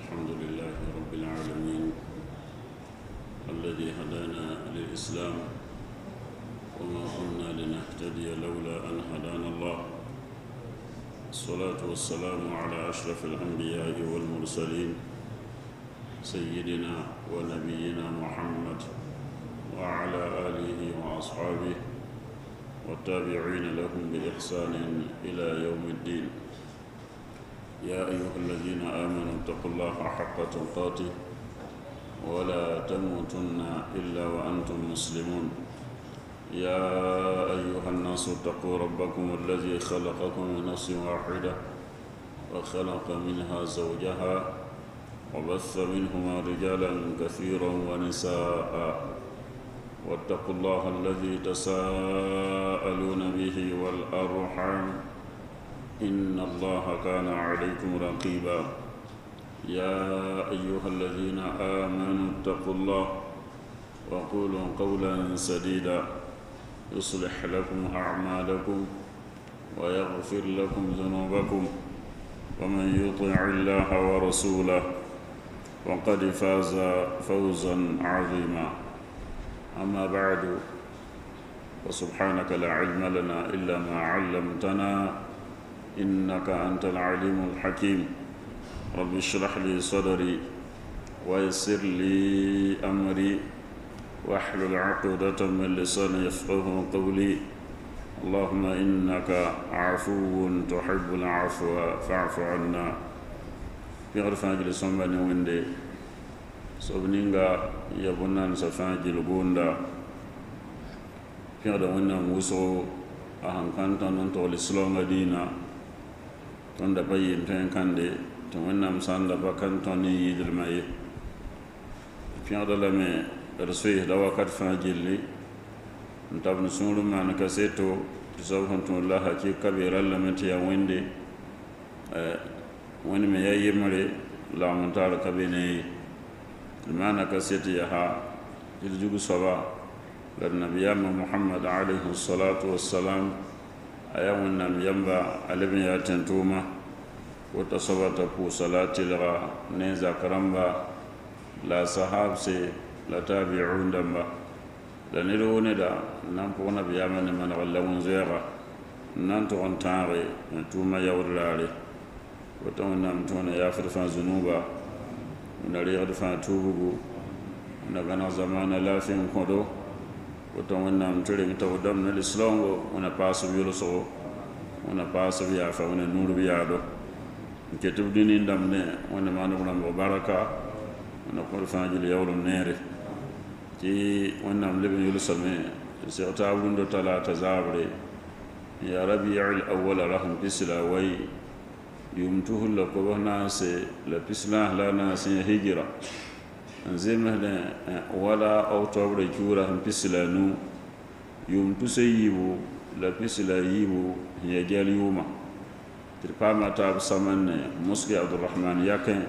الحمد لله رب العالمين الذي هدانا للإسلام وما كنا لنهتدي لولا أن هدانا الله. الصلاة والسلام على أشرف الأنبياء والمرسلين سيدنا ونبينا محمد وعلى آله وأصحابه والتابعين لهم بإحسان إلى يوم الدين. يا أيها الذين آمنوا اتقوا الله حق تقاته ولا تموتن إلا وأنتم مسلمون. يا أيها الناس اتقوا ربكم الذي خلقكم من نفس واحدة وخلق منها زوجها وبث منهما رجالا كثيرا ونساء واتقوا الله الذي تساءلون به والأرحام إن الله كان عليكم رقيبا. يا أيها الذين آمنوا اتقوا الله وقولوا قولا سديدا يصلح لكم أعمالكم ويغفر لكم ذنوبكم ومن يطع الله ورسوله وقد فاز فوزا عظيما. أما بعد وسبحانك لا علم لنا إلا ما علمتنا إنك أنت العليم الحكيم. رب اشرح لي صدري ويسر لي أمري واحلل عقدة من لساني يفقه قولي. اللهم إنك عفو تحب العفو فاعف عنا. في غرفة جلسون بني وندي سوبنينغا يبنان سفاجل غوندا في غدا ونام وسو أهان كانتا ننتو الإسلام دينا توندا باين تين كاندي تونام ساندا باكان توني يدل ماي في غدا لمي رسويه دوا كات فاجلي نتاب نسولو ما نكاسيتو تسوفنتو الله كي كبير لمتي يا ويندي وين ما يمري لا منتار كبيني المعنى كاسيتي يها جلجوغ صبا للنبي محمد عليه الصلاة والسلام أيامنا ينبع علمي يتنتوما وتصبت فو صلاة لغا نيزا كرمبا لا صحاب سي لا تابعون دمبا لنلون دا نمكو نبي من غلون زيغا نانتو انتاري نتوما يورلالي وتونا متونا يافر فان زنوبا ونريغ دفان توبوغو ونغانا زمان لافين كودو وتونا مترين تودم نلسلونغو ونپاسو بيولسو ونپاسو بيافا وننور بيادو نكتب دينين دمني ونمانو مباركة ونقول فانجل يولو نيري تي ونام لبن يلسمي سيغتابون دو تلاتة زابري يا ربيع الأول رحم بسلا وي يمتوه لكو ناسي لبسلا لا ناسي هجرة انزيمه ولا أوتوبر جورا هم بسلا نو يمتو سيبو لبسلا يبو هي جال يوما ترقام تاب سمن مسكي عبد الرحمن يكن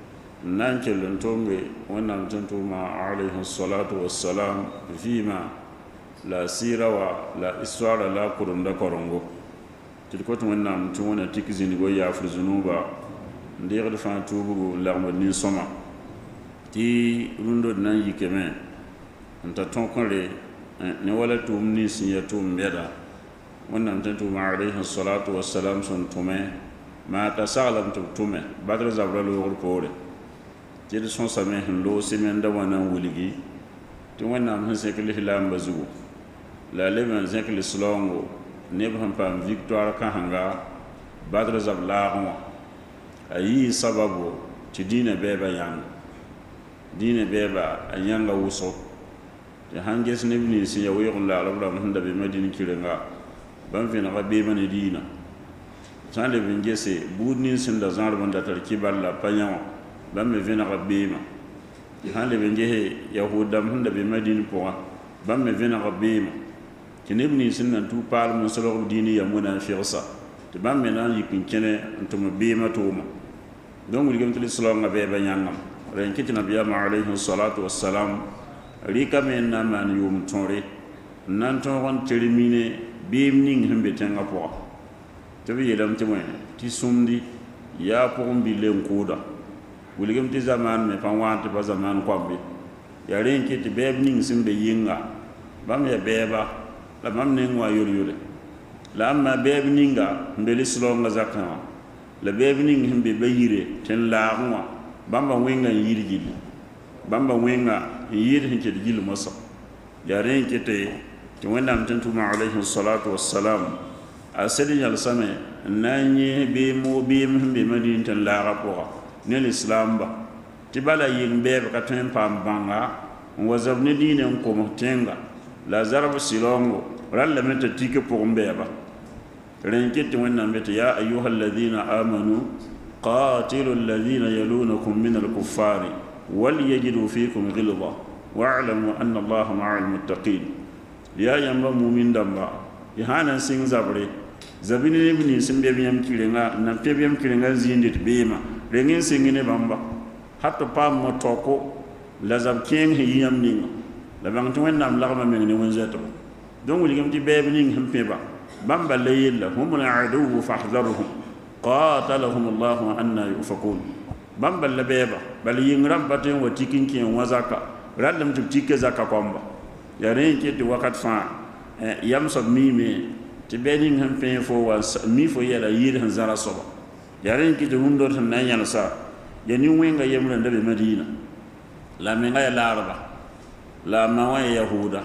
نانكل لنتونغي ونام تنتوما عليه الصلاة والسلام فيما لا سيرة ولا إسوار لا قرن دا كورنغو تلكوت ونام تونا تكزين غويا في الزنوبا ندير دفان توبو لغم نين سوما تي روندو نانجي كمان انت تونكولي نولا توم نيس يتوم بيدا ونام تنتوما عليه الصلاة والسلام سنتومي ما تسالم تبتومي بدر زبرا لوغر كوري جد سون سمه لو سمن دوانا ولغي تو ونام هنسكل هلام بزو لا لمن زكل سلونغو نبهم بام فيكتوار كهانغا بدر زب لاغو اي سببو تدين بيبا يان دين بيبا ايانغا وسو تي هانجس نبني سي ويغن لا ربلا من دبي مدينه كيرنغا بام فينا بيبا ندينا سان لبن جسي بودنين سندا زار بندا تركيبال لا بانيو بام فينا ربيما هانلي بنجه يهودا من دبي مدينه بوا بام فينا ربيما كنبني سنن تو بال من سلوك ديني يمونا فيرسا تبام منا يكن كنه انتم بيما توما دونك لي كنت الاسلام بيبا يانام رين كتنا بيام عليه الصلاه والسلام ريكا من نمان يوم توري نانتو وان ترميني بيم نين همبي تنغا بوا تبي يدام تموين تي سومدي ya pon bi len kuda wilgem ti zaman me pan wante ba zaman kwambe ya ren ki ti beb ning sim be yinga bam ya beba la mam ne ngwa yure la amma beb ninga mbeli slonga zakana la beb ning himbe bayire ten la ngwa bamba wenga yiri gili bamba wenga yiri hinke gili mosa ya ren ki ti wendam tantuma alayhi salatu wassalam asedi yal same nanye be mo be himbe madin ten la rapora ne l'islam ba ti bala yin bebe ka tun pam banga wazab ne dine ko mo tenga la zarab silongo ralla meta tike pour mbeba ren kitti wannan meta ya ayyuhal ladina amanu qatilu alladhina yalunakum min al-kuffari wal yajidu fikum ghilza wa'lamu anna allaha ma'al muttaqin ya yamba mu'min damba yahanan sing zabre zabini ibn simbe biyam kirenga na pebiyam kirenga zindit bema rengin singine bamba hatta pam mo toko lazam ken hiyam ninga la bang to wennam lagma men ni wonzato donc ligam di bebe ning hempe ba bamba layilla humul adu fahdharuhum qatalahum allah anna yufakun bamba la beba bal yingram baten wa tikin ken wazaka radam tu tikke zakka komba ya ren ke ti wakat fa yam so mime ti bening hempe fo wa mi fo yela yir han zara soba yaren ki to hundo tan nan yana sa ya ni wenga yemra ndabe madina la menga ya laraba la mawa yahuda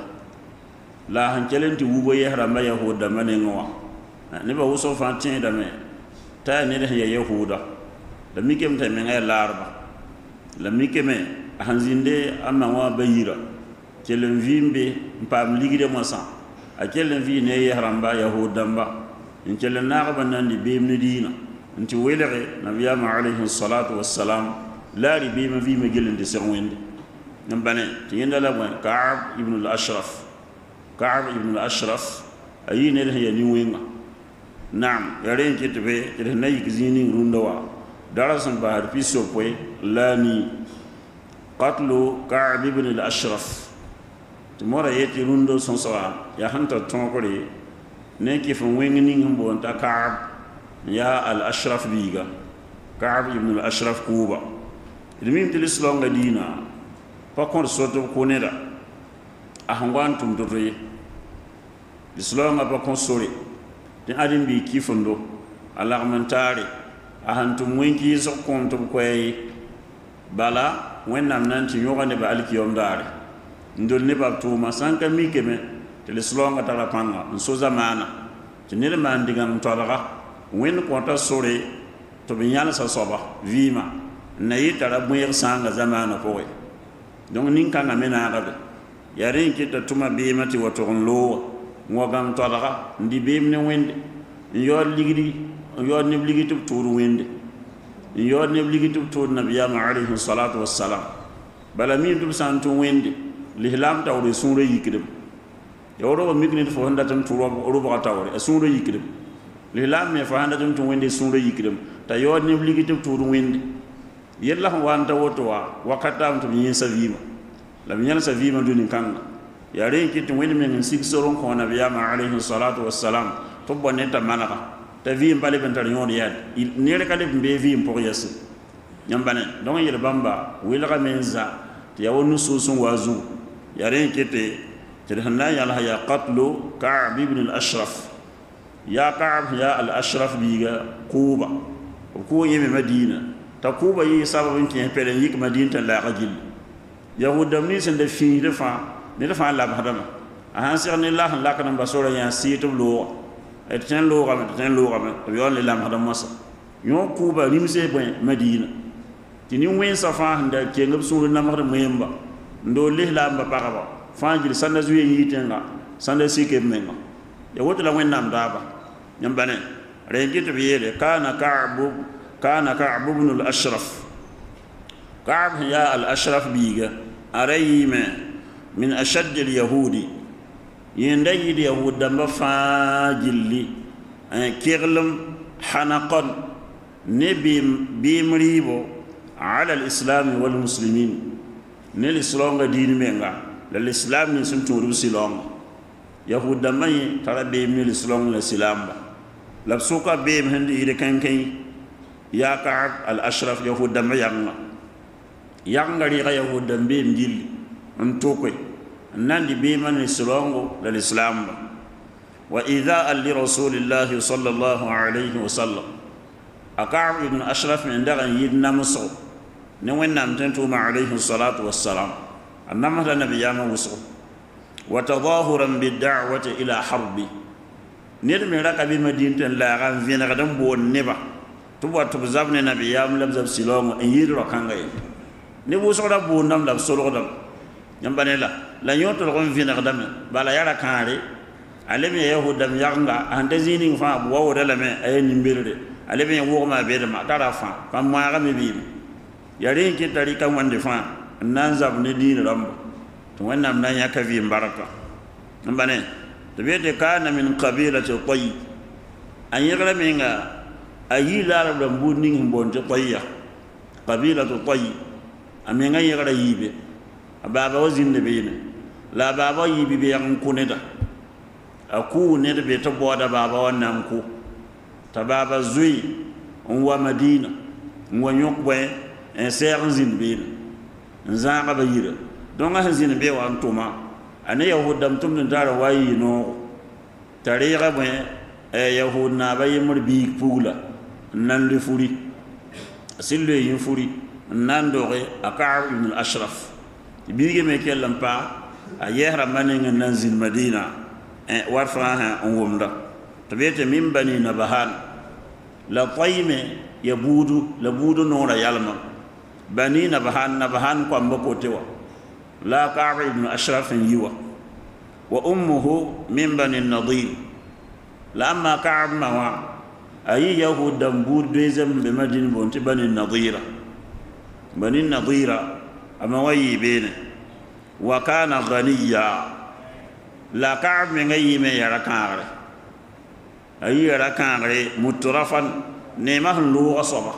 la han kelenti wubo yahra ma yahuda manenwa ne ba wuso fantin da me ta ne da ya yahuda da mikem ta menga ya laraba la mikeme hanzinde amma wa bayira kelen vimbe mpam ligide mo sa a kelen vi ne yahra ba yahuda ba in kelen na ba nan di be medina nti welere nabiyama alayhi salatu wassalam la ribi ma vi ma gelende serwende nambane ti yenda la wan ka'ab ibn al-ashraf ayine le ya ni wenga nam yare ki tebe ti na yikzini rundawa darasan bahar piso poy lani qatlu ka'ab ibn al-ashraf ti mora yeti rundo son sawa ya hanta tonkore ne ki fun wengi ning mbo ta ka'ab ya al-ashraf biga ka'ab ibn al-ashraf kuba idmim til islam ga dina pa kon soto ko neda ahangwan tum dotoye islam ba kon sori ti adin bi kifundo alarmentare ahantum wenki so kon to koy bala wennam nanti yogane ba alkiyom dare ndol ne ba to masanka mikeme til islam ga tara panga so zamana ti ne man digam tolaga wen konta sore to binyana sa soba vima nayi tara buyir sanga zamana poe donc nin kanga mena gabe yare kita tuma be mati wato lo ngogam tolaga ndi be ne wende yo ligidi yo ne ligidi turu wende yo ne ligidi turu nabiyama alayhi salatu wassalam bala mi dum santu wende lihlam tawre sunre yikidem yoro mikni fo handa tan turu ro ba tawre sunre yikidem lihlam me fa handa tan wende sunre yikidem ta yo ne ligidi turu wende yella wanta woto wa wakatam to yin savima la binyana savima duni kanga ya renki to woni men sik soron ko nabiyama alayhi salatu wassalam to boneta manaka ta vi mbale ben tar yon yad ne reka de be vi pour yasu nyambane donc yel bamba wila menza ya wonu susun wazu ya renki te hanna ya la ya qatlu ka'b ibn al-ashraf ya ka'b ya al-ashraf biga kuba ko yeme madina takuba yi sababin ki pelen yik madinta la gajil yahudam ni sen de fi de fa ne de fa la badama han sir ni la la kan basora ya situ lo et ten lo gam to yon le lam hadam masa yon kuba nim se bon madina ti ni wen sa fa handa ke ngab suru na mahda mayemba ndo le la mba paraba fa jil sanda zuye yitenga sanda sike menga ya woto la wen nam daba nyambane re jitu biyele kana كعب بن الأشرف كعب يا الأشرف بيجا أريم من أشد اليهود يندي اليهود دم فاجلي كيغلم حنقا نبي بيمريبو على الإسلام والمسلمين نالإسلام دين منغا للإسلام نسنتو رسلام يهود دم ترى بيم الإسلام للإسلام لبسوكا بيم هندي إذا كان يا كعب الأشرف يهود دم يعنا yangari ga yahudan be ngil ntokwe nandi be man islongo dal islam wa idha li rasulillahi sallallahu alayhi wa sallam Ka'b ibn Ashraf min daga yidna muso ne wennam tantu ma alayhi salatu wassalam annama la nabiyama muso wa tadahuran bid da'wati ila harbi ned me raka bi madintan la ran vina gadam bo neba to wat to zabne nabiyam lam zab silongo en yidro kangay ne bo sokra bo ndam la solo dam nyambane la nyoto ko vina gadam bala yara kare alebe yahudam yanga ande zini fa bo wala la me ay nimbirde alebe wo ma be ma tara fa pam ma ga me bi yare ki tarika wande fa nan zab ne din rambo to wannan nan ya kavi baraka nyambane to be de kana min qabilati tayyib an yagra minga ayi la rambu ning bonje tayya qabilatu tayyib amenga yagra yibe baba wazinde be ne la baba yibe be yan kuneda aku ne be to boda baba wannan ku ta baba zui wa madina wa nyokwe en ser zin be nzanga ba yira donga zin be wa antuma ane yahudam tum ndara wayi no tariga be yahud na ba yimur bi pula nan le furi sillo yin furi nan dore Ka'b ibn Ashraf bige me kellam pa a yehra manen nan zin madina warfa ha wumda tabete min bani nabahan la tayme yabudu la budu nora yalma bani nabahan ko ambako tewa la Ka'b ibn Ashraf yiwa wa ummuhu min bani nadir lamma Ka'b mawa ayi yahudam bud deuxième be madine bonti bani nadira ama wayi bene wa kana ghaniya la Ka'b me ngayi me yara kare ayi yara kare mutrafan ne ma lu asaba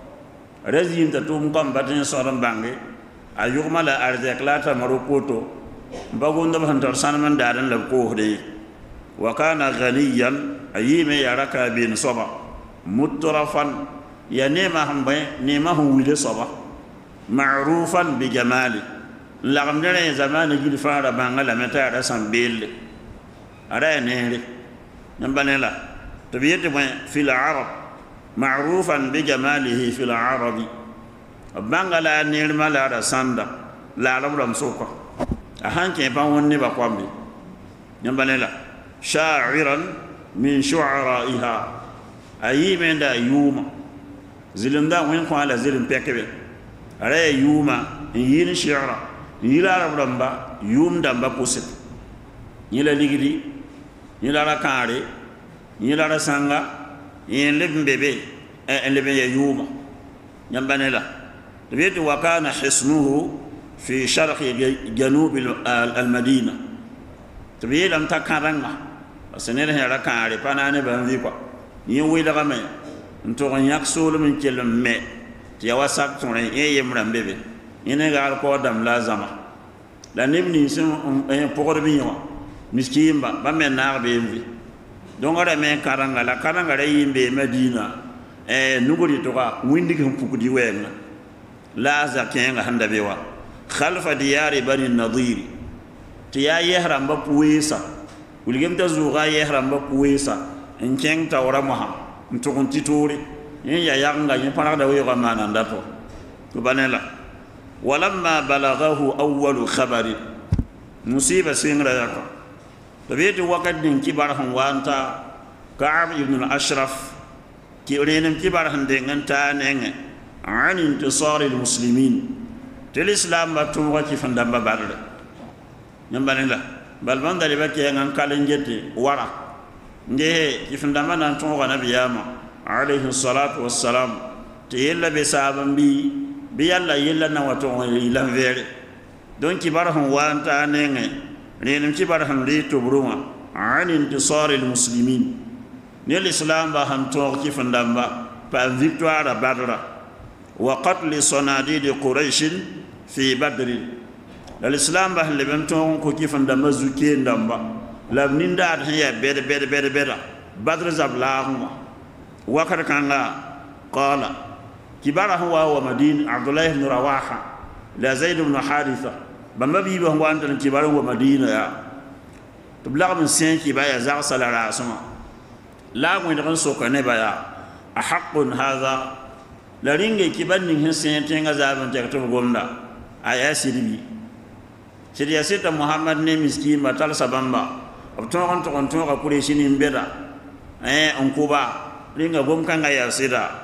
razim ta tum kam batin soran bange ayuma la arzak la ta marokoto bagonda ban tar sanman dadan la ko de wa kana ghaniyan ayi me yara ka bin saba mutrafan ya ne ma hambe ne ma hu wile saba ma'rufan bi jamali lagam dere zamana gil fara bangala meta da sambil ara nere nambanela to biyete mo fil arab ma'rufan bi jamalihi fil arabi bangala nere mala da sanda la rabram soko a hanke ba wonne ba kwambe nambanela sha'iran min shu'ara'iha ayi menda yuma zilinda wen ko ala zilin pekebe ara yuma yin shi'ra yila rabamba yum damba kusit yila ligidi yila rakare yila rasanga yin limbebe lebe yuma nyambanela tibeti wa kana hisnuhu fi sharq janub al-madina tibeti lam takaranga asenere rakare panane banvi kwa yin wila game nto yak solo min kelem me ti wasak ton yemra mbebe ine ga ko dam lazama la nimni sun pokor bi yo miskimba ba men na be mvi donc ara men karanga la karanga re yimbe madina nuguri to ka windi kan pukudi wenga la za kenga handa bewa khalfa diyari bani nadir ti ya yehram ba puisa uligem ta zuga yehram ba puisa en keng tawra maha ntokon titori ya yanga yin para da weyo mana ndapo to banela walamma balaghahu awwalu khabari musiba singra yako tabiyati wakati din kibar han wanta Ka'b ibn al-Ashraf ki renem kibar han de nganta nenge an intisar al-muslimin tel islam batum wati fandamba barde nyambanela balban dali bakke ngan kalenjete wara nde ifandamba nan to wa nabiyama alayhi salatu wassalam te yella be saban bi yalla yella na wato ilan vere don kibar han wanta nenge renem kibar han li to bruma an intisar al-muslimin ne l'islam ba han to kifandamba pa victoire badra wa qatl sanadid quraish fi badr l'islam ba le ben to ko kifandamba zuke ndamba la ninda ya bede badr zablahu wakar kanga qala kibara huwa wa madin abdullah ibn rawaha la Zaid ibn Haritha bamba bi ba ngwan tan kibaran wa Madina ya to blagam sen ki ba ya za salara sama la mo ndan so ka ne ba ya ahaqqun hadha la ringe kibanni hin sen tenga zaban ta to gomda aya sirbi siriya sita Muhammad ne miskin ba tal sabamba abton to ka kure shini mbeda on kuba ringa gom kanga ya sida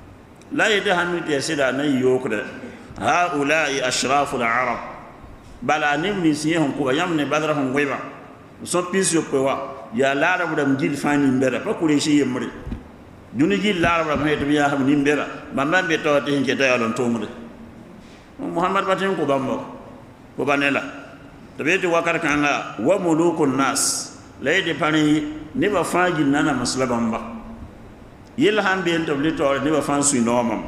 la yada hanu ya sida na yokre haula'i ashraful arab bala nim ni siye hon kuba yamne badra hon goiba so pisio pewa ya larab dam jil fani mbeda pa kure shi yemre duni jil larab dam heto ya ham ni mbeda bamba be to te hinke tayalon tomre Muhammad batin ko bambo ko banela tabeti wakar kanga wa mulukun nas layde pani ne ba faji nana maslabamba yel hambe en tabli to ne ba fan su nomam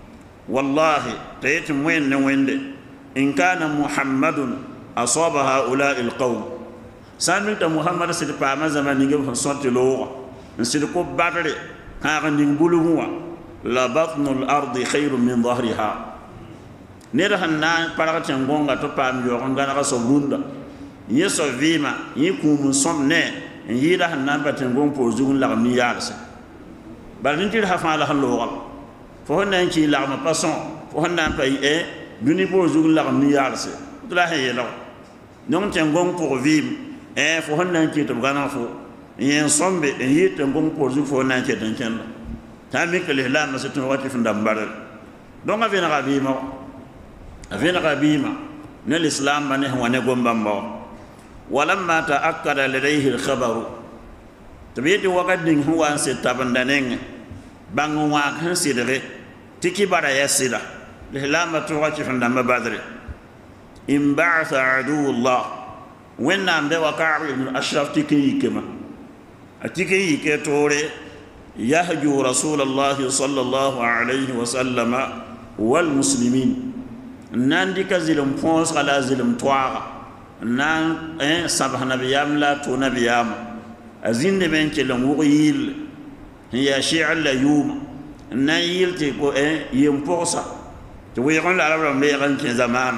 wallahi tayeti mwen ne wende in kana muhammadun asaba haula alqawm sanu ta muhammad sid pa ma zamani ngam fan sorti lo sid ko badre ha ngin buluwa la batnul ardi khairun min dhahriha nera hanna parata ngonga to pam yo ngana ka so bunda yeso vima yi kum som ne yida hanna batin gon po zugun la mi yarse balin tir hafa la hallo fo honna ci la ma passon fo honna pay e duni po zugun la mi yarse to la he lo non ten gon pour vivre e fo honna ci to gana fo yen sombe e yite gon po zugun fo honna ci tan ken ta mi ke le la ma se to wati funda mbaral donc avena ga vima avena qabima من الإسلام من هو نقوم بمبو ولما تأكد لديه الخبر تبيت وقت هو أن ستابندنين بانغ واقع سيدري تكي بارا يسيدا لهلامة تواتي فندام بدر إن بعث عدو الله وين نام بي وقع ابن أشرف تكي كما تكي كتوري يهجو رسول الله صلى الله عليه وسلم والمسلمين ناندي كزلم فونس على زلم توارا نان سبح نبيام لا تو نبيام أزين من كلام وقيل هي شيع لا يوم نايل تكو يمبوسا تويقون العرب ميغان كي زمان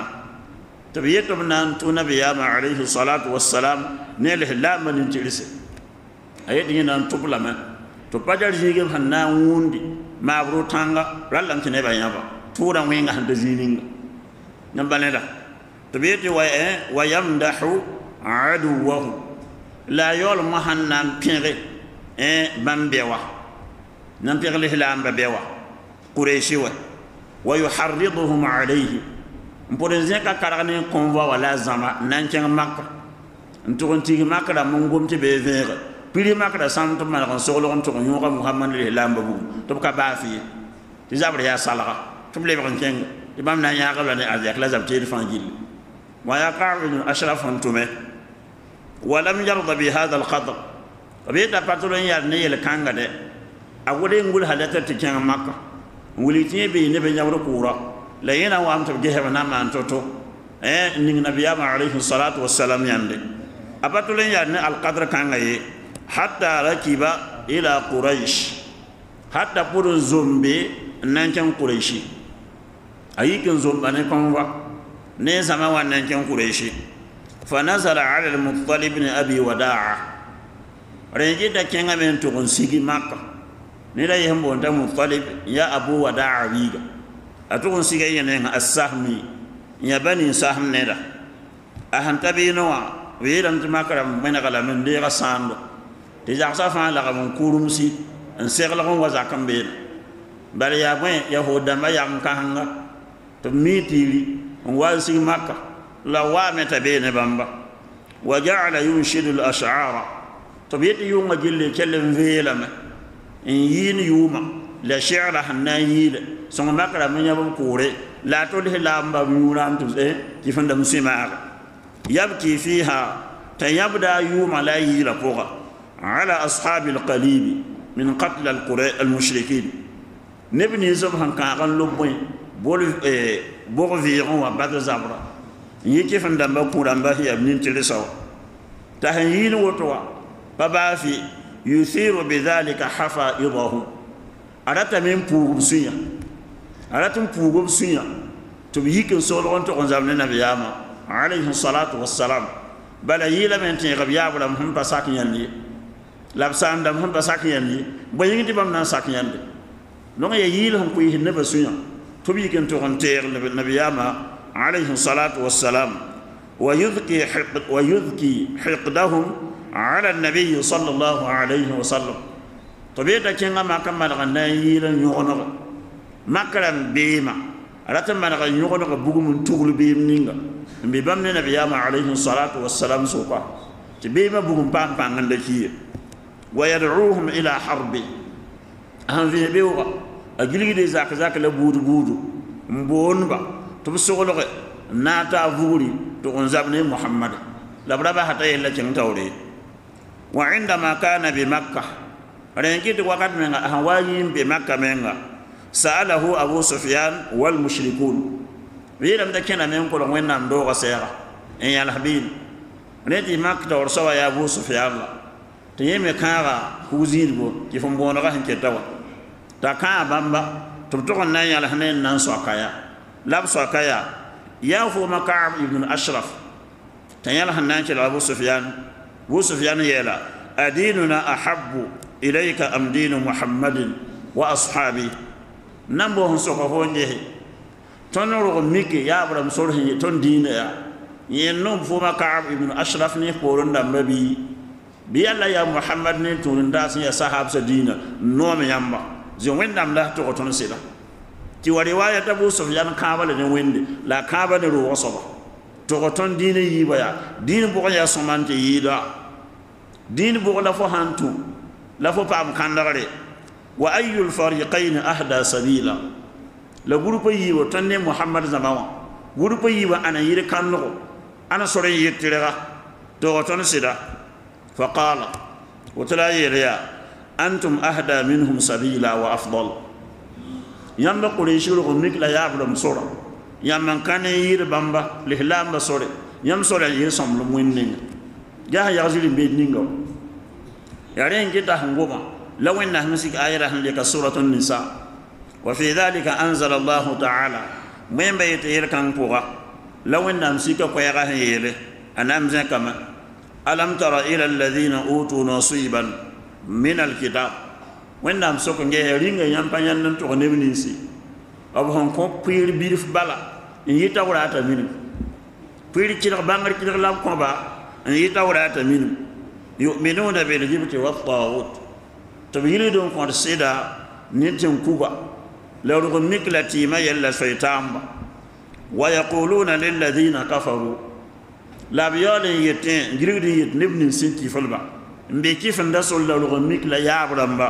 تبيتم نان تو نبيام عليه الصلاة والسلام نيله لا من انتلسي أيدي نان تبلا من تبجر جيجم هنا وندي ما برو تانغا رالان تنبا يابا تورا وينغا هندزينينغ نبالنا تبيتي ويمدح عدوه لا يول مهن نمبيغي بمبيوا نمبيغ الهلام ببيوا قريشي ويحرضهم عليه مبورنزين كارغني كونفوا ولا زما نانكين مكة نتوغن تيغي مكة دا منغوم تبي فيغ بيري مكة دا سامتو مالغن سولغن تغن يوغا محمد الهلام ببو تبكا بافي تزابر يا صالغا تبلي بغن كينغ imam na ya gaba ne azyak la zabtir fangil wa yaqa'u ashraf antume wa lam yarda bi hadha al-qadr abita patron ya ne yel kanga de agode ngul halata tikan makka nguli tie be ne be nyawro kura la yena wa amta ge heba na man toto ning nabiyama alayhi salatu wassalam yande apatron ya ne al-qadr kanga ye hatta rakiba ila quraish hatta purun zombe nankan quraishi أيكن زبانة كونوا نزما وننكن قريشي فنزل على المطلب بن أبي وداعة رجيت كينغ من تكون سيجي مكة نلا يهم بونتا مطلب يا أبو وداعة بيجا أتكون سيجي ينها السهمي يا بني سهم نلا أهن تبينوا ويلم تماكرم من غلا من ديرا ساندو تجاك سافان لغم كورمسي انسيغلغم وزاكم بين بل يا بين يهودا ما يمكانها تميتي واسي مكة لوامة بين بامبا وجعل ينشد الأشعار تبيت يوم جل كلم فيلم إن ين يوم لا شعر حنايل ثم مكة من يوم كوري لا تله لامبا ميولام تزه كيف ندم سماع يبكي فيها تيبدا يوم لا يلقوا على أصحاب القليب من قتل المشركين نبني سبحان كان لبوين بور فيرون وبعد زبرة يكيف ندم بكورام بهي ابن تلسوا تهين وتوا بابا في يثير بذلك حفائضه أردت من بوغم سنيا أردت بوغم سنيا تبيك سول أنت قنزام النبي عليه الصلاة والسلام بل يلا من تيغبيا ولا مهم بساك يندي لابسان دم هم بساك يندي بيجي تبام ناس ساك يندي لون ييلهم كويه النبسويا تبيك أنت قنتير النبي عليه الصلاة والسلام ويذكي حقدهم على النبي صلى الله عليه وسلم طبيعة كنا ما كمل غنايل يغنغ مكرم بيما راتم من يغنغ بوم تقول بيم نينغ بيبام النبي عليه الصلاة والسلام سوقا تبيما بوم بام بام عندكيه ويدعوهم إلى حرب هم في بيوغا أجلي دي زاك لبود بودو مبونبا تبصغلغ ناتا فوري تغنزابني محمد لبرابا حتى يلا تنتوري وعندما كان بمكة رنكيت وقت من أهوايين بمكة منها سأله أبو سفيان والمشركون ويلم تكنا من كل وين نام دوغا سيرا إن يالحبين نتي مكة ورسوا يا أبو سفيان تيمي كارا كوزير بو كيفم بونغا هنكتوا تاكا بامبا تبتغن نان يالحنين نان سوكايا لاب سوكايا يافو مكعب ابن أشرف تيالحنان كلا أبو سفيان يلا أديننا أحب إليك أم دين محمد وأصحابه نمبوهم سوكفون جهي تنور ميكي يا أبرم سوره تن دين ينوم فما كعب ابن أشرف نيقولون نمبي بيالا يا محمد نيتون داس يا صحاب سدينا نوم يامبا زوين نام لا تقطن سيدا تي ورواية أبو سفيان كابل نويند لا كابل رو وصبا تقطن دين يبايا دين بوغيا سمان يدا دين بوغلا فهانتو لا فبام كانداري وأي الفريقين أهدى سبيلا لا غروب ييو تني محمد زمان غروب ييو أنا يري كانو أنا سوري يتيرا تقطن سيدا فقال وتلا يريا أنتم أهدى منهم سبيلا وأفضل يامبا قريشيرو غميك لا يابلم سورا يامن كان يير بامبا لهلام بسوري يام سوري يسوم لموينين جاه يغزل بيدنينغو يارين كتا هنغوما لو إن همسك آية لك سورة النساء وفي ذلك أنزل الله تعالى من بيت يركن فوق لو إن همسك قيغه يله أنا أمزن كما ألم تر إلى الذين أوتوا نصيبا من الكتاب وإن همسك يرين ينبغي أن تغنبنيسي أبهم كم بير بيرف بالا إن يتورات منه بير كير بانغر كير لام كوبا إن يتورات منه يؤمنون بالجبت والطاغوت تبيلدون قد سيدا نتم كوبا لو رغمك لتيما يلا شيطان ويقولون للذين كفروا لا بيال يتين جريد يتنبن سنتي فلبا مبكي فندسوا لو رغمك لا يعبرن با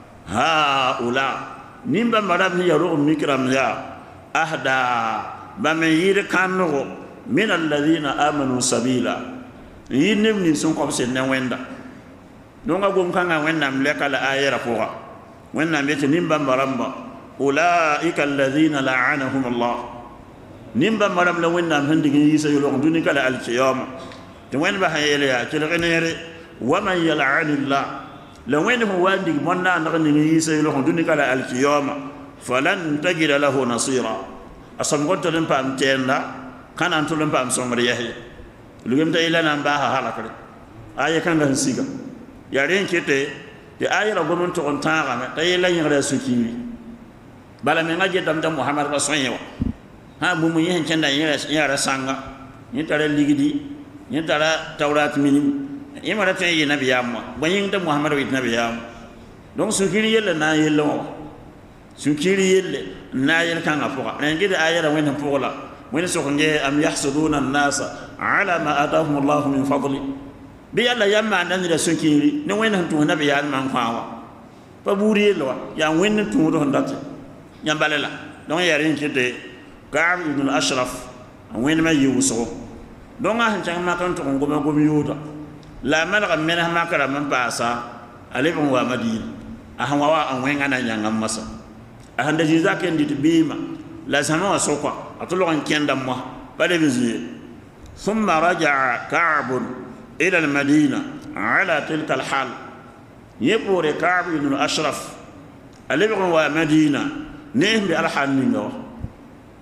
هؤلاء نيمبا مرام هي رغمك رمزا أهدى بمن يركانه من الذين آمنوا سبيلا ينبن سنقب سنة ويندا نونغا غوم كانغا وينام لك الآية رفوغا وينام يتي نيمبا مرامبا أولئك الذين لعنهم الله نيمبا مرام لا وينام هندي يسا يلوغ دوني كلا القيامة توين بها يليا تلغنيري ومن يلعن الله لو وين هو واندي منا نغني يسا يلوغ دوني كلا القيامة فلن تجد له نصيرا أصلا قلت لهم بام تينا كان أنتم لهم بام سمريه لغم تايلا نمباها هلاكري آية كان هنسيغا يارين كيتي دي آية رغمون تغن تاغا تايلا ينغرا سكيري بلا من أجل دمتا محمد رسول الله ها بومو يهن چندا يارا سانغا يتارا لغدي يتارا تورات منين يمارا تنجي نبي يامو بنين تا محمد ويت نبي يامو دون سكيري يلا نا يلا سكيري يلا نا يلا كان فوقا نجي دي آية وين فوقلا وين سوكنجي أم يحسدون الناس على ما آتاهم الله من فضله بيالا يما نندي سكيري نوين هنتو نبي يامو من فاوا فبوري لوا يا وين تورو هنداتي يامباللا دون يارين كيتي كعب بن أشرف وين ما يوسو دون هنشان ما كان تكون قوم يودا لا ملك منها ما كان من باسا عليهم ومدين أهوا وين أنا ينعم مسا أهند جزاك عندي تبيما لا سنوا سوقا أطلعن كين دموا بدي ثم رجع كعب إلى المدينة على تلك الحال يبور كعب بن أشرف عليهم ومدينة نهم بالحال نينغو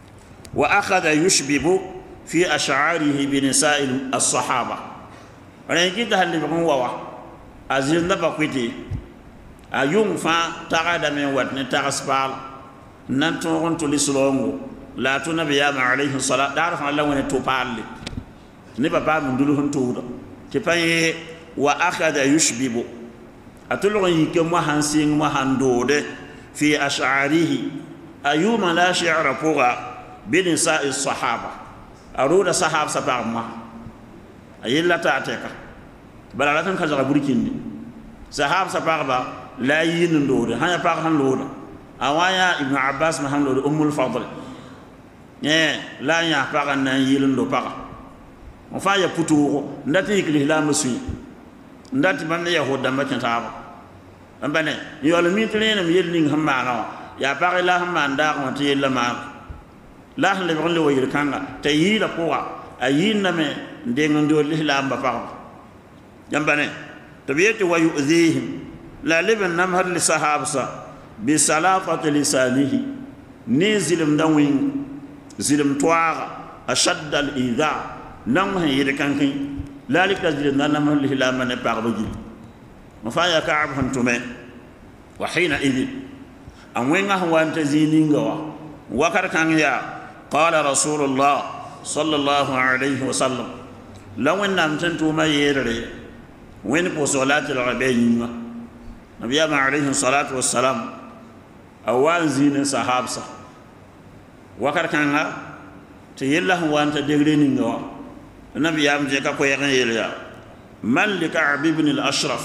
وأخذ يشبب في أشعاره بنساء الصحابة رأيك هل يبغون ووا أزين نبقيتي أيوم فا تغاد من وطن تغسبال ننتون تلسلونغو لا تنبي عليه الصلاة تعرف الله وين تبالي نبى باب من دلهم تودا تبين وأخذ يشبب أتلون يكمل هنسين وهندود في أشعاره أيوم لا شعر فوقا بنساء الصحابة أرود الصحابة سبعة ما أيلا تعتك بلا لا تنكذب بريكيني صحابة سبعة لا يندود هني بقى هندود أوايا ابن عباس ما هندود أم الفضل لا يا بقى نيلندو بقى وفايا بتوه نتيجة الهلام سوي ndati bande yahuda matin taba ambane yol mi tlena mi yelning hamana ya pare la hamanda ko ti la ma la le bron le wayir kanga tayila ko ayina me ndengo ndo lihlam ba fa jambane tabiyati wa yu'dhihim la liban namhar li sahabsa bi salafati lisanihi nizilim dawin zilim tuaga ashadda al idha nam hayir kankin لا لك تجد أن من له من بعضه مفايا كعب هنتمه وحينئذ أموينه هو أنت زينينغوا وكر كان يا قال رسول الله صلى الله عليه وسلم لو أن أمتنتم يرري وين بصلاة العبين نبي عليه الصلاة والسلام أول زين صحابة وكر كان تيله هو أنت دغرينغوا النبي يامجي كاكو يغيليا ملك كعب بن الاشرف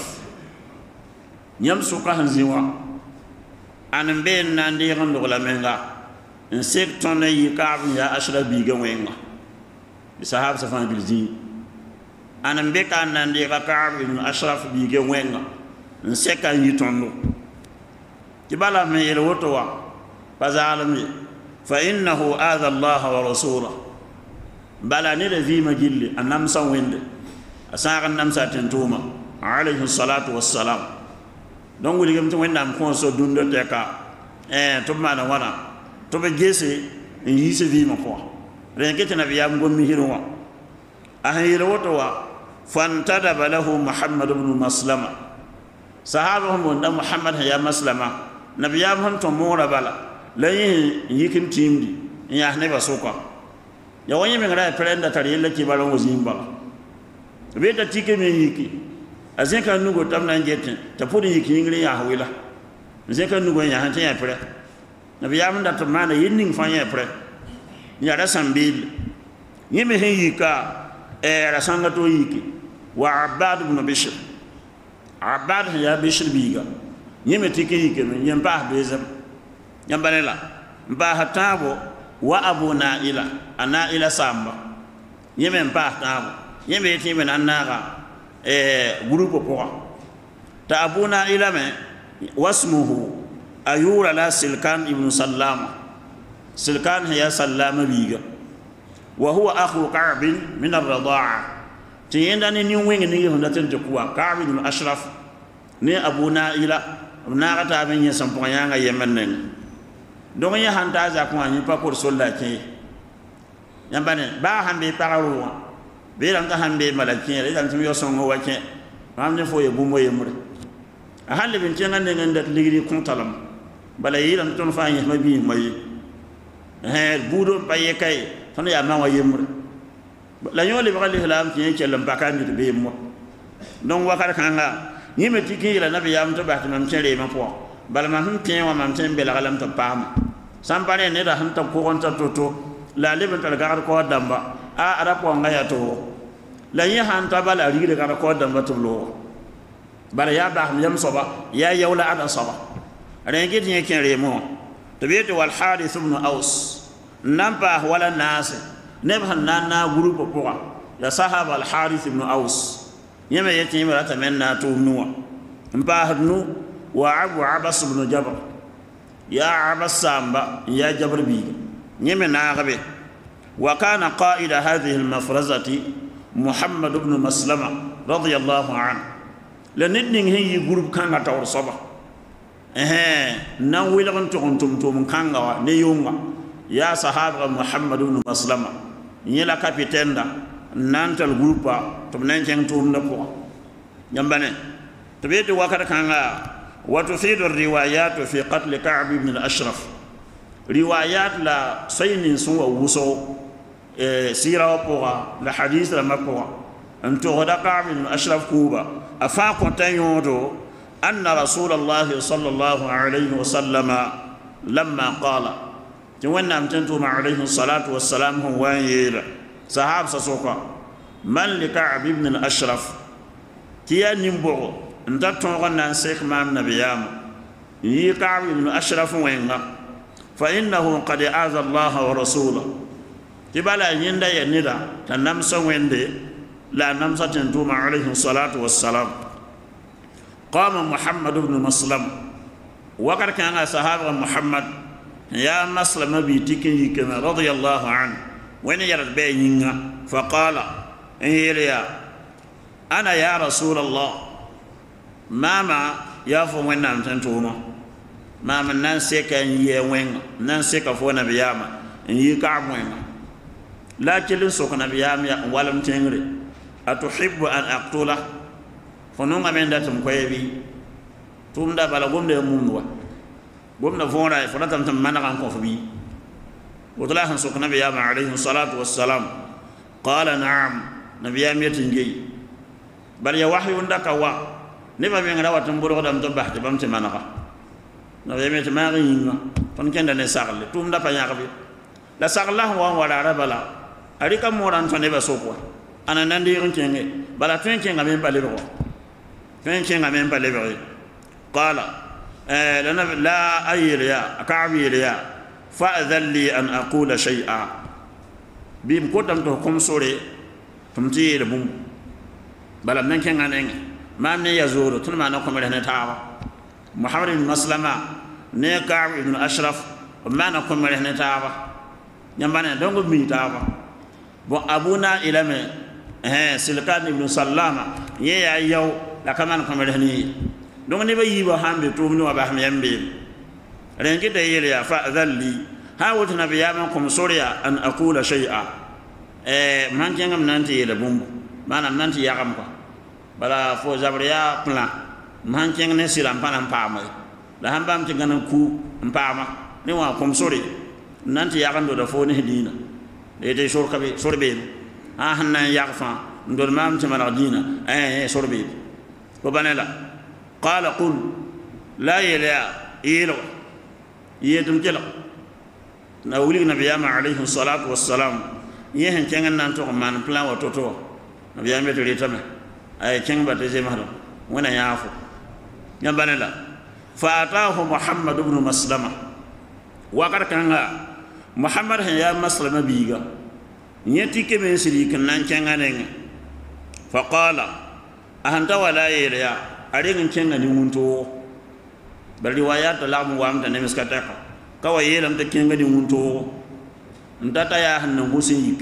يمسك هنزيوا ان بين ناندي غندغلا منغا ان سيكتون يكعب يا اشرف بيغا وينغا بصحاب سفان بالزين ان بك ان ناندي كعب بن الاشرف بيغا وينغا ان سيكا يتونو كبالا من يلوتوا فزالمي فانه اذى الله ورسوله بلا نيل في مجلي النمسا ويند اساق النمسا تنتوما عليه الصلاه والسلام دونك لي گم تو ويندام كون سو دوندو تيكا توما نا وانا تو بجيسي ييسي في مكو رينكيت نبي يام غومي هيروا اهيرو توا فانتدب له محمد بن مسلمه صحابهم من محمد يا مسلمه نبي يام هم تو مورا بلا لا يكن تيمدي يا نبا سوكا ya wanye mengara prenda tariyela ki balon wazimba beta tike me yiki azenka nugo tamna njete tapudi yiki ngri ya hawila azenka nugo ya hante ya pre na biyam da tamana yinning fanya pre ya rasambil yeme he yika rasanga to yiki wa abad ibn bishr abad ya bishr biga yeme tike yiki me yamba bezam yambanela mba hatabo wa abu naila anaila samba yeme mpa tabo yeme timen annaga grupo poa ta abu naila me wasmuhu ayura la silkan ibn sallama silkan ya sallama biga wa huwa akhu ka'b min ar-rida'a tiyenda ni wingi ni honda tente kuwa ka'b ibn ashraf ni abu naila naga ta ben yesam po yanga yemen donc ya hanta za ko ani pa ko solla ke yambane ba hambe pararu be ran ga hambe malaki re dan tumi yosongo wake amne fo ye bumbo ye mure a halle bin tenga ne nganda ligri kontalam bala yiran ton fa yi mabi may budo paye kay ton ya ma wa ye mure la nyole ba gali halam tiye kelam bakandi be mo donc wakar kanga yime tiki la nabi yam to bahti mam tere ma po bala ma hum tiye wa mam tembe la galam to pam sampare ne da hanta ko gonta toto la leben tal gar ko damba a ara ko ngaya to la yi hanta bala ri gar ko damba to lo bala ya ba yam soba ya yawla ada soba rengi tiye ken remo to be to wal harith ibn aus nampa wala nas nebhan nana grupo poa ya sahaba al harith ibn aus yeme yeti mara tamanna to nuwa mpa hadnu wa abu abas ibn jabr يا عبا السامبا يا جبر بي نيمنا غبي وكان قائد هذه المفرزة محمد بن مسلمة رضي الله عنه لندن هي جروب كان تور صبا ناوي لغن تونتم توم كانغا نيونغا ya sahaba Muhammad ibn Maslama yela capitaine da nantal groupe to nan jeng tum na ko nyambane to be to wakata kanga wa tufidu riwayat fi qatl Ka'b ibn al-Ashraf riwayat la saynin sun wa wuso sira wa la hadith la makwa antu wada Ka'b ibn al-Ashraf kuba afa ko tayodo anna rasulullah sallallahu alayhi wa sallama lamma qala جوانا امتنتم عليه الصلاة والسلام هو صحاب سسوكا من لكعب بن الأشرف كيا نمبو انت تنغنا نسيك مام نبيام يكعب بن الأشرف وينغا فإنه قد آذى الله ورسوله تبالا يندا يندا تنمسا ويندي لا نمسا تنتم عليه الصلاة والسلام قام محمد بن مسلم وقد كان صحابة محمد يا مسلم بيتكي كما رضي الله عنه وين يرد بيننا فقال إيه أنا يا رسول الله ماما يا فوين نانتوما ماما نانسيك يوين نانسيك فونا بياما يكعب وين لا تلين سوك نبيام ولم تنغري أتحب أن أقتله فنوما من داتم كويبي توم دا بلغم دي ممنوع قمنا فورا فرتم تم منغان كوفبي وطلع سوق نبي عليه الصلاة والسلام قال نعم نبي يتنجي بل يا وحي عندك وا نبى بين روا تنبرو دم تبحت بام تمنغا نبي يتماغي فن كان دنا ساغل توم دا فنيا كبي لا ساغل الله ولا ربلا اريكا موران فنبا سوقوا انا نندي رنكينغي بلا تنكينغا مين باليبو تنكينغا مين باليبو قال لا أيريا كعبيريا فأذن لي أن أقول شيئا بيم كتم تحكم سوري تمتير بوم بلا من كان عنين ما من يزور تنما نقوم لهنا تعالى محمد بن مسلمة ne Ka'b ibn Ashraf mana ko mare ne taaba nyambane dongo mi taaba bon abuna ilame Silkan ibn Sallama ye ya yaw la kaman ko mare ni donc ne bayi ba hambe to no ba ham yambe renki de yele ya fa dhalli ha wut nabiya man kum suriya an aqula shay'a man jangam nanti yele bum manam nanti yakam ko bala fo jabriya plan man jang ne silam panam pamay da hambam ti ganan ku mpama ni wa kum suri nanti yakam do da fo ne dina de de shorkabe sorbe ha hanna yakfa ndol mam ti man dina sorbe ko banela qala qul la ilaha illa yedum jela na wuli nabiyama alayhi salatu wassalam yehen kengan nan to man plan wa toto nabiyama to retame ay kenga bate je mahdo wana yafu nyambanela fa ataahu Muhammad ibn Maslama wa karkanga Muhammad ya Maslama biga nyeti ke ben siri kan nan kenga nenga fa qala ahanta wala ya arin kenga ni munto bal riwayat lamu wa amta ne miskata kawai yelam ta kenga ni munto ndata ya hanna musin yik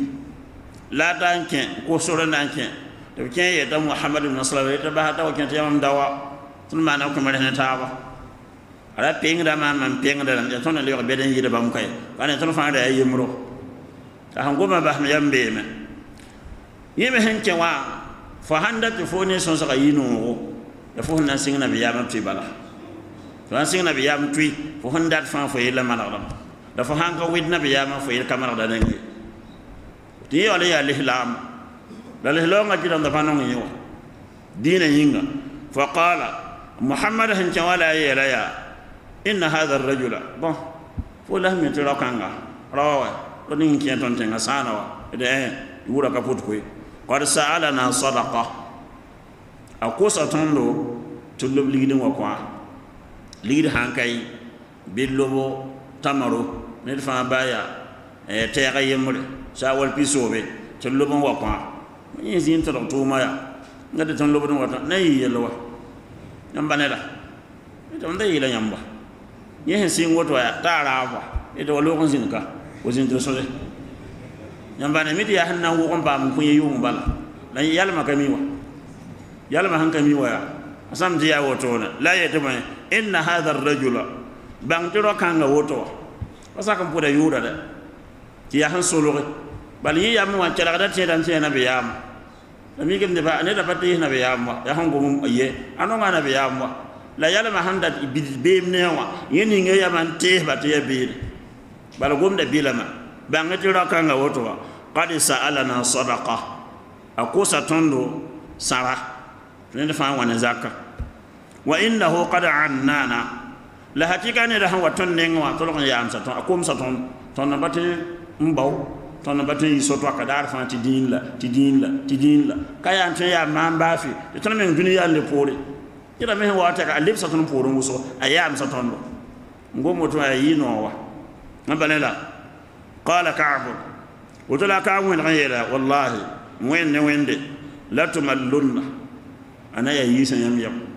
la tanke ko soro nanke to ken ye da Muhammad ibn Maslama ta ba ta wa ken ta yam dawa tun ma na ko mare na taaba ala pengra man pengra dan ton le be den yida bam kay kana ton fa da yimro ta hangoma ba mi yambe me yeme henke wa fa handa to fone son saka yino da fo nan singna bi yama ti bala to an singna bi yam tui fo handa fa fo yela manadam da fo hanka widna bi yama fo yela kamara da nengi ti yole ya lihlam da lihlam ngati da fanon yo dina yinga fa qala Muhammad han wala yela ya inna hadha ar-rajula bon fo la mi tira kanga rawa to nin ki ton tenga sana wa de wura ka put koy qad sa'alana sadaqa akosa tondo tulub ligidin wa kwa ligid hankay billobo tamaro ne fa baya tega yemre sa wal pisobe tulubon wa kwa ni zin to to maya ngade ton lobon wa nay yelwa nyambanela ito ndai ila nyamba yehen sin woto ya tarawa ito walo kon sinka wozin to sole nyambane miti ya hanna wo kon ba mun kunye yum bala la yalma kamiwa yalma han kamiwa ya asam ji ya woto na la yatuma inna hadha ar-rajula bang tiro kanga woto wasaka mpuda yura da ti ya han solo bal yi ya mu wa kala da te dan te na be yam mi gem ne ba ne da pati na be yam ya han go mum ye ano ma na be yam la yala ma handa be ne wa yini nge ya man te ba te ya be bal gom da bilama ba ngati raka nga woto wa qad sa'alana sadaqa akusa tondo sara ne da fa wa na zakka wa innahu qad annana la hakika ne da han waton ne ngwa to ya am sa ton akum sa ton na bate mbaw ton na bate yi soto ka dar fa ti din la kaya an ya mamba fi to men duniya le pore ira men wata ka alif sa ton pore muso ayam sa ton ngomo to ayi no wa mabalela qala ka'b wutala ka'b min ghayra wallahi wende la tumallunna ana ya yi san yam yam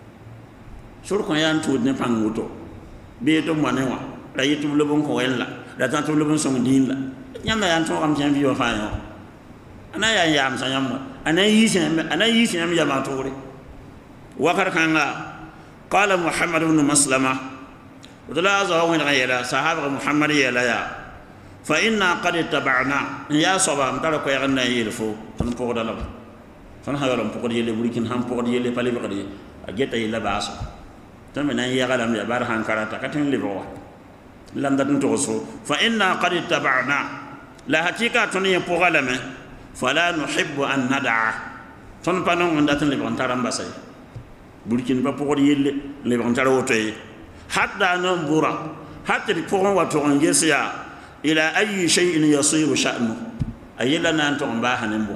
sur ko yan tu ne panguto be to manewa la yitum lobon ko wella la tan to lobon song din la nyama yan to am tan biyo fa yo ana ya yam sa yam ana yi san yam yama to re wakar kanga qala muhammad ibn maslama ودلا زاوين غيره صحابه محمد يلا يا فإنا قد اتبعنا يا صبا مترك يا غنا يلفو تن بوغ دلم فن هاولم بوغ يلي بريكين هم بوغ يلي بالي بغدي اجيتا يلا باسو تم نان يا غلام يا بار هان كراتا كاتين ليبو لم دتن توسو فإنا قد اتبعنا لا حقيقه تن يبوغ لم فلا نحب ان ندع تن بانون داتن ليبو تارام باسي بريكين با بوغ يلي ليبو تارو توي حتى ننظر حتى يكون وتون يسيا الى اي شيء يصير شأنه اي لنا ان تنباه نمبو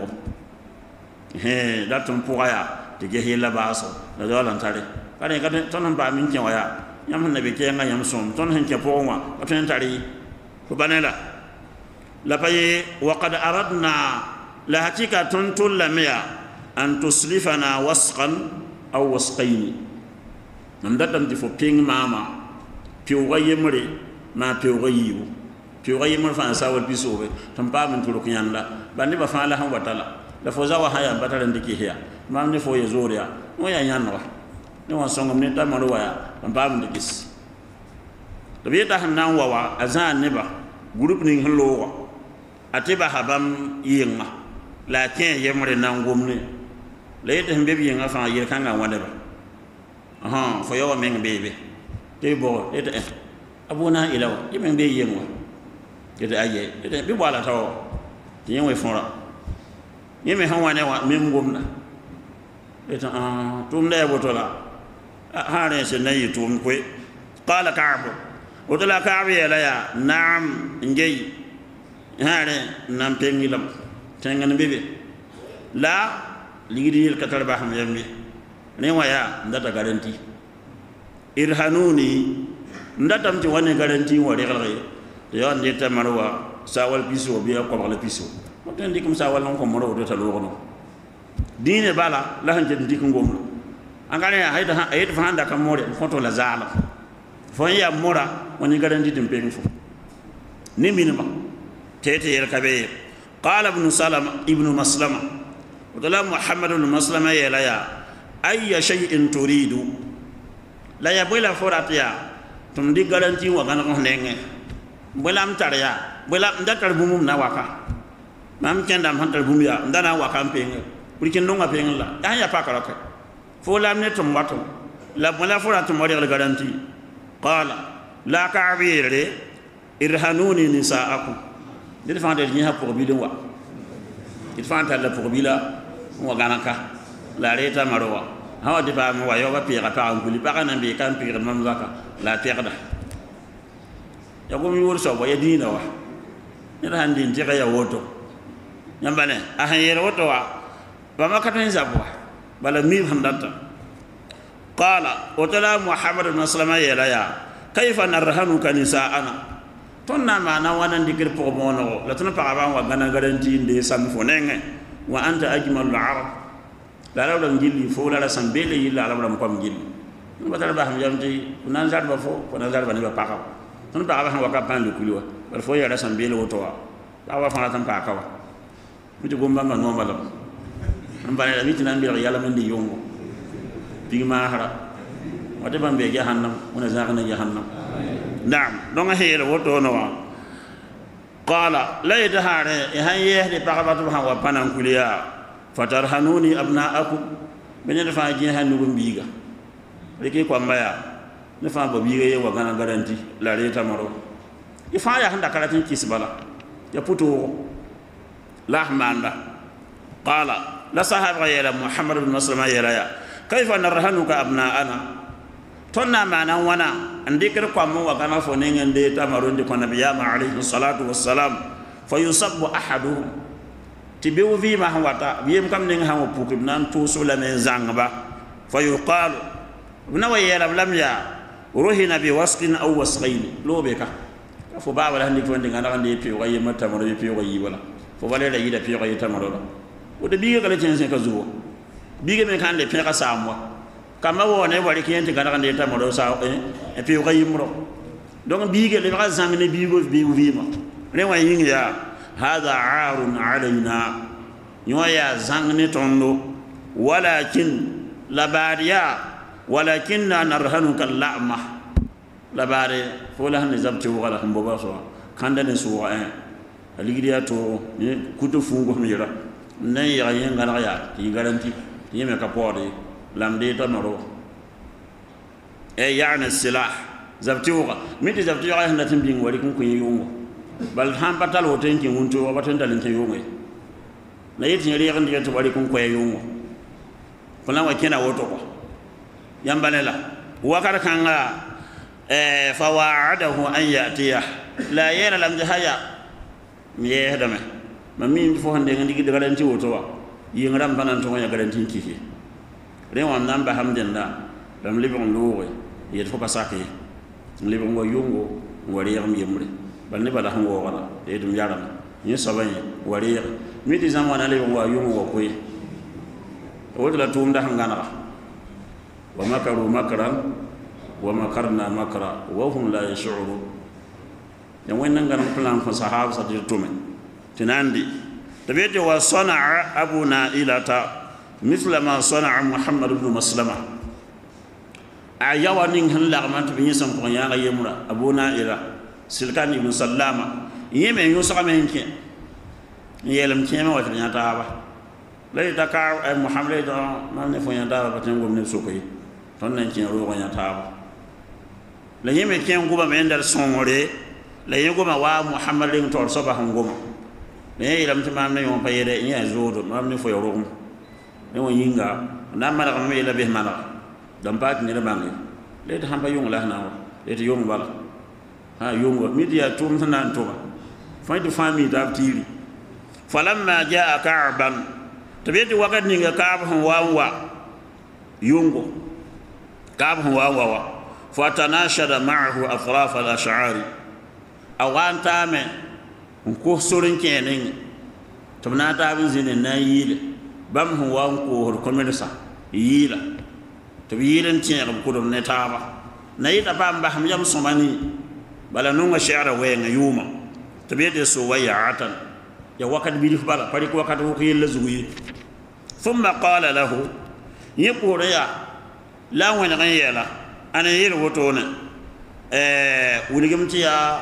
he datum puaya de ge hela baso da dolan tare kare kade tonon ba min waya yam nabi ke nga yam som ton hen ke powa o ten tare ko banela la paye wa qad aradna la hakika ton tulamia an tuslifana wasqan aw wasqayn nam datam di fo ping mama piuga yemre ma piuga yiwu piuga yemre fa sa wal bisobe tam pa min tulu nyanda bandi ba fa la han watala la fo za wa haya batara ndiki hiya mam ne fo ye zoria mo ya nyanwa ne wa songam ne tamaro wa tam pa min dikis to bi ta han nan wa azan ne ba group ning hallo wa atiba habam yinga la ken yemre nan gomne le yete hembe bi yinga fa yir kanga wande ba fo yo men bebe te bo ete abuna ilaw yemen be yemwa ete aye ete bi wala taw yen we fora yemen han wane wa mem gomna ete tum le botola haare se nayi tum ko qala ka'b botola ka'b ya la ya na'am ngey haare nam pengilam tengan bebe la ligidi el katar ba ham yambi ne waya ndata garanti irhanuni ndata mti wane garanti wa regalay to yo ndeta marwa sawal piso biya ko bala piso mo tan dikum sawal non ko moro do talo no dine bala la hanje ndikum ngom angane hayda fa handa kam more foto la zala fo ya mora woni garanti dum peng fo ni minima tete yer kabe qala ibn maslama wadala muhammad ibn maslama ya la ya أي شيء تريد لا يبغى فراتيا تمدي garanti wa kana ko nenge bolam tarya bolam ndakar bumum na waka mam kendam hantar bumya ndana waka penge purikin ndonga penge la ya pakara ko fo lam ne tum watum la bola foratu mo de garanti qala la ka'bire irhanuni nisaakum dir fa de ni ha pour bi wa dir fa ta la pour bi la wa ganaka la reta marwa hawa de ba mo wayo ba pira pa nguli pa kana be kan pira mam zaka la terda ya ko mi wor so ba ya dina wa ni ran din tira ya woto nyambane a han yero woto wa ba makatan zabwa bala mi hamdanta qala utala muhammad ibn salama ya la ya kayfa narhanuka nisaana tonna ma na wana ndikir po mo no la tuna pa ba wa gana garanti inde sam fo nenge wa anta ajmalul arab la la ngili fo la sambele yilla la ko ngili ba tara ba ham jamti nan zar ba fo ko nan zar ba ni ba paka ton ba ba han waka pan lukulwa ba fo ya la sambele woto wa ba wa fa tan paka wa mutu gomba ma no mala am ba la mi tan bi yalla men di yongo bi ma hara wata ban be jahannam wana zaka na jahannam na'am don ha yela woto no wa قال لا يدهار هي بقبتها وبنان كليا فترهنوني أبناءكم من يدفع جيها نقوم بيغا لكي قمبايا نفع ببيغا وغانا غرانتي لا ريتا مرو يفعل هندا كالاتين كيسبالا يبوتو لا ماندا قال لا صاحب غير محمد بن مسلمة يرايا كيف نرهنك أبناءنا تنا معنا وانا عندك قام وكان فنين عند تمرون دي كنا بيام عليه الصلاة والسلام فيصب أحدهم تبيو في ما هو تا بيم كم نين هم بوكب نان توسول من زانبا فيقال بنوي لم يا روحنا بوسق أو وسقين لو بكا فبا ولا هندي فندي أنا عندي في وعي ما تمرون في وعي ولا فبالي لا يدا في وعي تمرون وده بيجي كله تنسى كزوا بيجي من كان لفيا كساموا كما هو نبغى كيان تكنا كان ديتا مرو ساو في وعي مرو دون بيجي لفيا زمان بيجو فيما نوع ينجا هذا عار علينا نوعا زمان تونو ولكن لباريا ولكننا نرهنك اللعمة لباري فولا نزبط ولا هم بباسوا كان ده نسوا اللي تو كتو فوق ميرا نيا ين غنايا تي غارنتي يمك كبوري لامدي تمرو يعني السلاح زبطوغا ميتي زبطوغا هنا تنبين ولكن كن يومو بل هم بطل وتنكي ونتو وبطن دلنتي يومي لا يتنيري غندي تو ولكن كن يومو فلا وكنا وتوكو يامباللا وكر كانغا فواعده ان ياتيه لا يرى لم جهيا ميه دمه مامين فو hande ngandi gidi garanti woto wa yingram banan to ya garanti kiki rewa namba hamdenda dam libon lowe yet fo pasake libon go yungo wari yam yemre balne bala hango wala de dum yaram ni sabay wari mi di zamana libon go yungo ko yi wala tum da hangana wa makaru makran wa makarna makra wa hum la yash'urun yan wannan garan plan fa sahaba sa de tumen تناندي تبيت وصنع أبو نائلة مثل ما صنع محمد بن مسلمة أيوة نين هلا ما تبين سمكون يا غيمرا أبو نائلة سلكان بن سلامة يمين يوسف من كين يلم كين ما وتبين تابا لا يتكار محمد ما نفون تابا بتنقوم نسوكي تونن كين روح تابا لا يمين كين قوم من در سومري لا يقوم وا محمد لين تور صباح قوم ne ilam tamam ne yon payede nya zodo mam ne fo yorum ne won yinga na mara me la be mala dam pat ne bangi le ta hamba yung la na le ta yung bala ha yung media tum tanan to fa du fami da tiri falamma jaa ka'ban tabiyati wakat ni ka'b wa yungo ka'b wa fatanashada ma'ahu atraf al-ash'ari awanta me ko sorin kenen tumna ta bin zinin na yile bam hu wa ko hor komersa yila to yilen tiya ko dum ne taba na yita bam ba ham yam somani bala nunga shi'ara wenga yuma to be de so wayatan ya wakat bi dif bala pari ko wakat ko yella zuyi thumma qala lahu yaqura ya la wala ngayela ana yir wotona wuligam tiya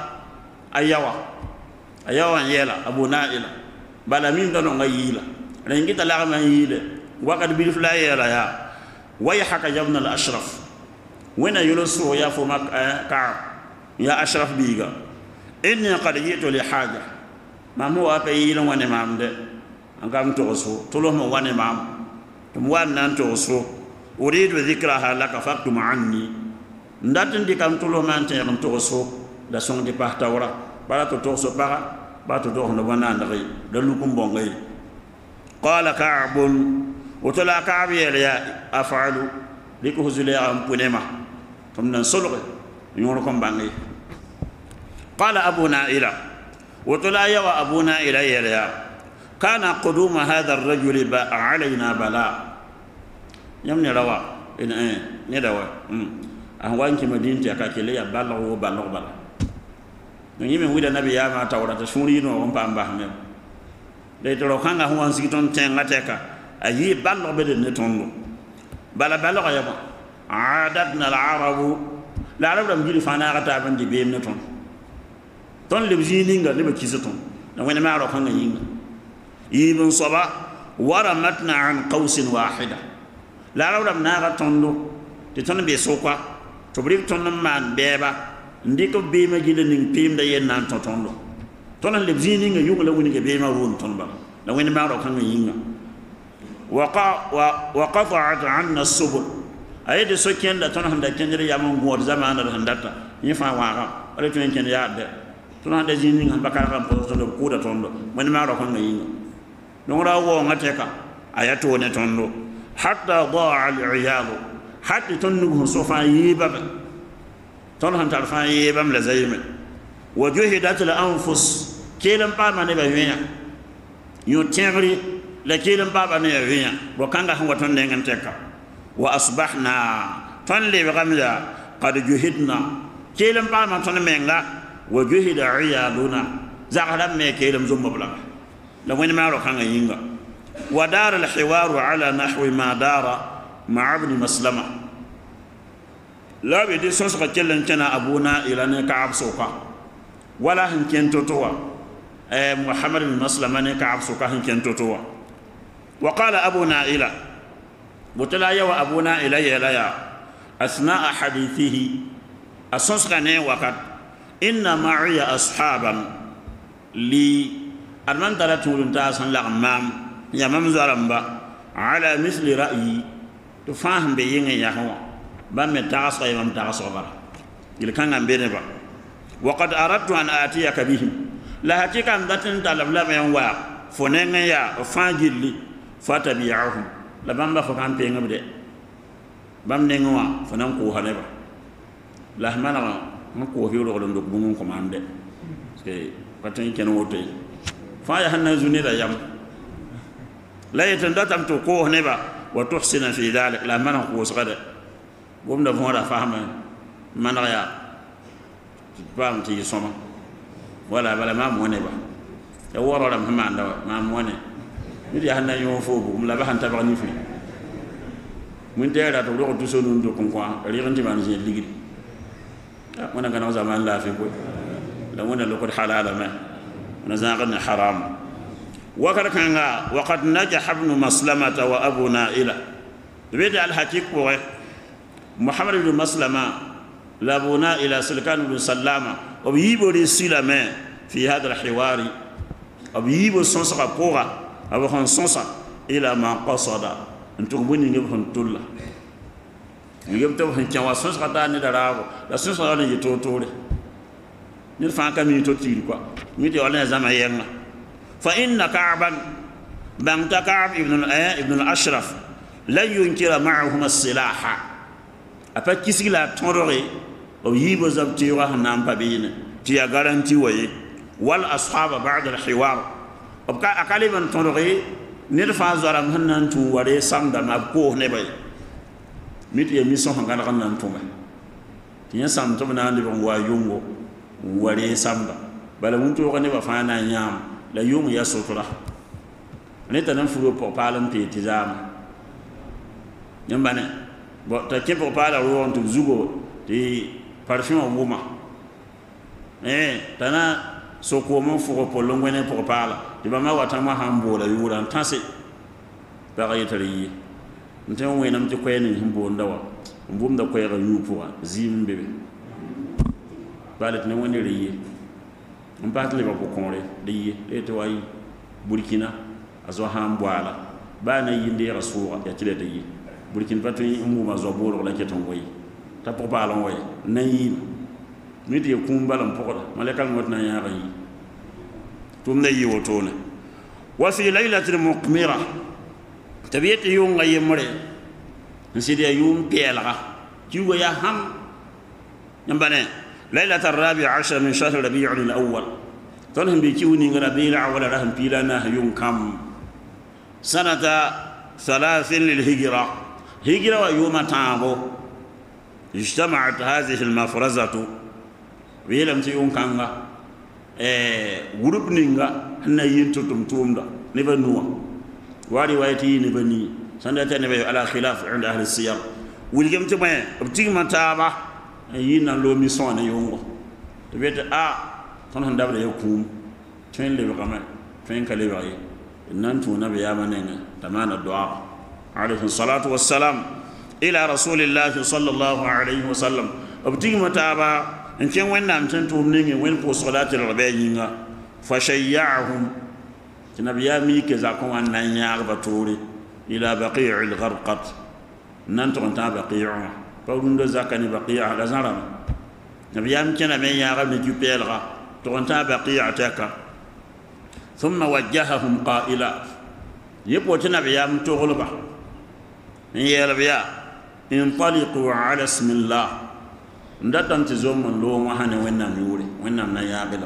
ayawa yela abu naila bala min dano ngayila rengi tala ma yile waqad bil fla yela ya wayhaka jabna al ashraf wena yulusu ya fu mak ka ya ashraf biga inni qad jitu li haja mamu wa pe yila wane mamde angam to so tolo mo wane mam tum wan to so uridu dhikraha laka faktum anni ndatin dikam tolo man te ngam to so da son di pahtawra bala to so para ba to do no wana ndai da lukum bongay qala ka'b wa tala ka'b ya af'alu liku huzuli am punema tumna solre ñoro ko bangay qala abu na'ila wa tala ya wa abu na'ila ya kana qudum hadha ar-rajul ba alaina bala yamni rawa in ne dawa an wanki madinti akakele ya balawo bala yimi wida nabi ya ma tawrata suri no on pamba me de to kanga ho an sigiton tenga teka ayi ballo be de netondo bala ya ba adatna al arab la arab dam jili fana gata ban di be neton ton le jininga le kizaton na wani ma ro kan yinga ibn saba waramatna an qausin wahida la rawdam na ga tondo te ton be sokwa to bri ton man beba ndiko be ma gila ning pim da yen nan tondo ton le jininga yugo la woni ge be ma won ton ba na wani ma ro kan yinga وقطعت عنا السبل أيد سكين لا تنهم دا كنجر يا من غور زمان الهندتا يفا واغا ولا تين كن يا ده تنهم دا جينين بكار كان بوتو كودا توندو من ما رو كان يين نورا و نتيكا اياتو ne tondo hatta ضاع العيال حتى تنغ صفا يبا تنهم تعرفا يبا لزيم وجهدت الانفس كيلم با من بينيا يوتيري لكن بابا نيفيا وكانغا هو تون دنگن تكا واصبحنا تون لي بغمزا قد جهدنا كيلم بابا تون منغا وجهد عيالنا زغلم مي كيلم زوم بلا لو وين ما رو كانغا يينغا ودار الحوار على نحو ما دار مع ابن مسلمة لا بدي سوس كلن كنا ابونا الى كعب سوقا ولا هن كنتو توا محمد بن مسلمة كعب سوقا هن كنتو توا وقال أبو نائلة بطلا يو أبو نائلة يلايا أثناء حديثه أصنصغني وقت إن معي أصحابا لي أرمان تلاتول تاسن لغمام يمام زرمبا على مثل رأيي تفاهم بيين يهوى بام تغصى يمام تغصى برا إذا كان بينبا وقد أردت أن آتيك بهم لا هتيك أن داتن تلب لما ينوى فنين يا فانجل لي فتبيعهم لبام بفكان بينغ بده بام نينوا فنان كو هنبا لا مانا ما كو هيرو دون دوك بونون كوماندé سي باتين كنوتي فايا هنا زوني دا يام لا يتندتم تو كو هنبا وتحسن في ذلك لا مانا كو سغدا بوم دا فورا فاهم مانا يا بام تي سوما ولا بلا ما مونبا يا ورا ما عنده ما موني ني هنا يوم فوق ملا بحن تبغني في من تيرا تقول تسونون دكون كوا ريغنتي ما نجي ليغي وانا كان زمان لا في كوي لو انا لو كنت حلال ما انا زاغنا حرام وقد نجح ابن مسلمة وابو نائلة بيد الحقيق محمد بن مسلمة لابو نائلة سلكان بن سلامة وبيبو رسلامه في هذا الحوار وبيبو سنسقا قوغا أبو خان صنصا إلى ما قصد أنتم بني نبهن تولا نجيب تبهن كوا صنصا تاني درابو لا صنصا أنا يتوتوري نرفع كم يتوتير كوا ميتي ولا زمان يعنا فإن كعبا بنت كعب ابن الأشرف لا ينكر معهما السلاح أفكيسي لا تنوري أو يبو زبتيرا نام بابين تيا غارنتي وي والأصحاب بعد الحوار أبقى أكلم تنوري نرفع زرام هنن تواري سامدا مابكو نبي ميت يميسون هنغان هنن توما تيا سام تومنا نبي وايونغو واري سامدا بلا ونتو غني بفانا نيام لا يوم يا سوترا نتا نفرو بوبالم بيتزام يمبانه بو تاكي بوبالا وون تو زوغو دي parfum wuma tana soko mo fuko polongo ne popala di ba ma wata ma hambola yura tase ba ga yitari nte won wenam ti koyeni himbo ndawa mbum da koyra yupuwa zimbe balet ne woni riye mbatle ba ko konre diye to way burkina azo hambwala ba na yinde rasuwa ya tile diye burkina patu mu ma zo boro la keton goyi ta popala ngoy nayi midi kumbalam pokola malakal motna ya yi tum nayi wotona wa fi laylatil muqmira tabiyati yum ngayemre nsidi yum pela kiwa ya ham nyambane ليلة 14 من شهر ربيع الأول تنهم بكوني ربيع ولا رهم بيلانا يوم كم سنة 3 للهجرة هجرة ويوم تابو اجتمعت هذه المفرزة ويلم تيوم كانغا غروب نينغا هنا ينتم تومدا نبنوا وروايتي نبني سنة نبي على خلاف عند أهل السير ولكم تبين بتيجي تابا yina lo mission na yongo to beta ton han dabla yakum twen le kama twen kale baye nan tu nabi ya manenga tamana du'a alayhi salatu wassalam ila rasulillahi sallallahu alayhi wasallam abtigi mataba en ken wennam tan tu ninge wen ko salati rabayinga fashayya'hum nabi ya mi ke zakon wannan ya baturi ila baqi'il gharqat nan to ta baqi'a pawdun do zakani baqi'a la zaram nabi ya mi kena men ya ga ni jupelra to ta baqi'a taka thumma wajjahahum qa'ila yepo nabi ya mi to golba ni ya rabbi ya intaliqu ala ismillah ndatan ti zomon lo ma hane wennam yuri wennam na ya bela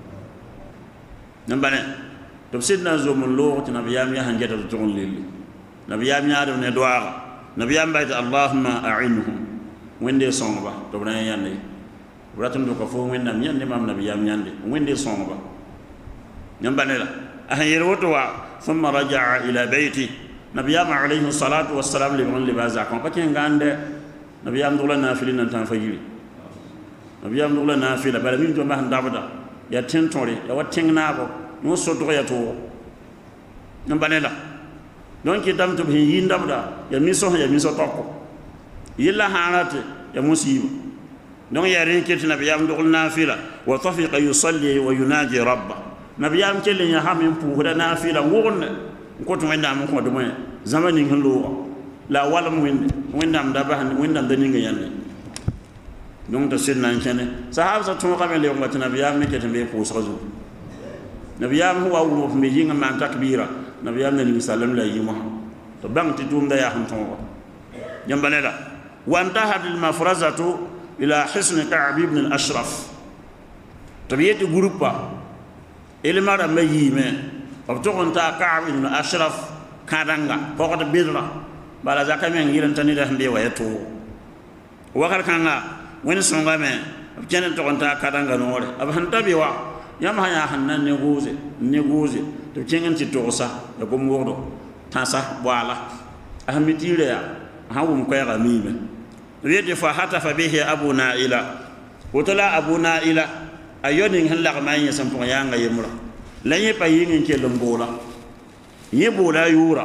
nambane to sidna zomon lo ti nabiyam ya hanjata to ton lilli nabiyam ya do ne doa nabiyam bayta allahumma a'inhum wende sonba to bana yande buratum do ko fo wennam yande mam nabiyam yande wende sonba nambane la ahan yerwoto wa thumma raja'a ila bayti nabiyam alayhi salatu wassalam li bon libaza kon pa ken gande nabiyam do la nafili nan tan fajiri nabiyam do la nafila bala min to ma ndabda ya tentore ya watingna ko no so do ya to nambanela donc dam to hin yindabda ya miso tokko yilla hanate ya musiba donc ya ren ke nabiyam do nafila wa tafiqa yusalli wa yunaji rabba nabiyam kelle ya hamin pu da nafila wonne ko to wenda am ko do mo zamani hlo la wala mo wendam da ba wendam da ninga yanne donc to sidna chene sahaba sa to kamel yo ngati nabiyam ne ketembe ko sazu nabiyam huwa wo me yinga man takbira nabiyam ne ni sallam la yima to bang ti dum da ya han ton jambanela wa antahad al mafrazatu ila hisn ka'b ibn al ashraf tabiyati grupa ilmara mayime to konta ka'b ibn al ashraf kadanga pokota bidra bala zakamen yiran tanida hande wayato wakar kanga wani songa me kenen to konta kadanga nore ab hantabi wa yam haya hannan ne goze to kengen ti tosa da gom wodo tasa wala ahmitire ya hawum ko ya mime rede fa hata fa bihi abu naila wotala abu naila ayoni halla ma yin sampo yanga yemura lanye pa yin ke lombola yebola yura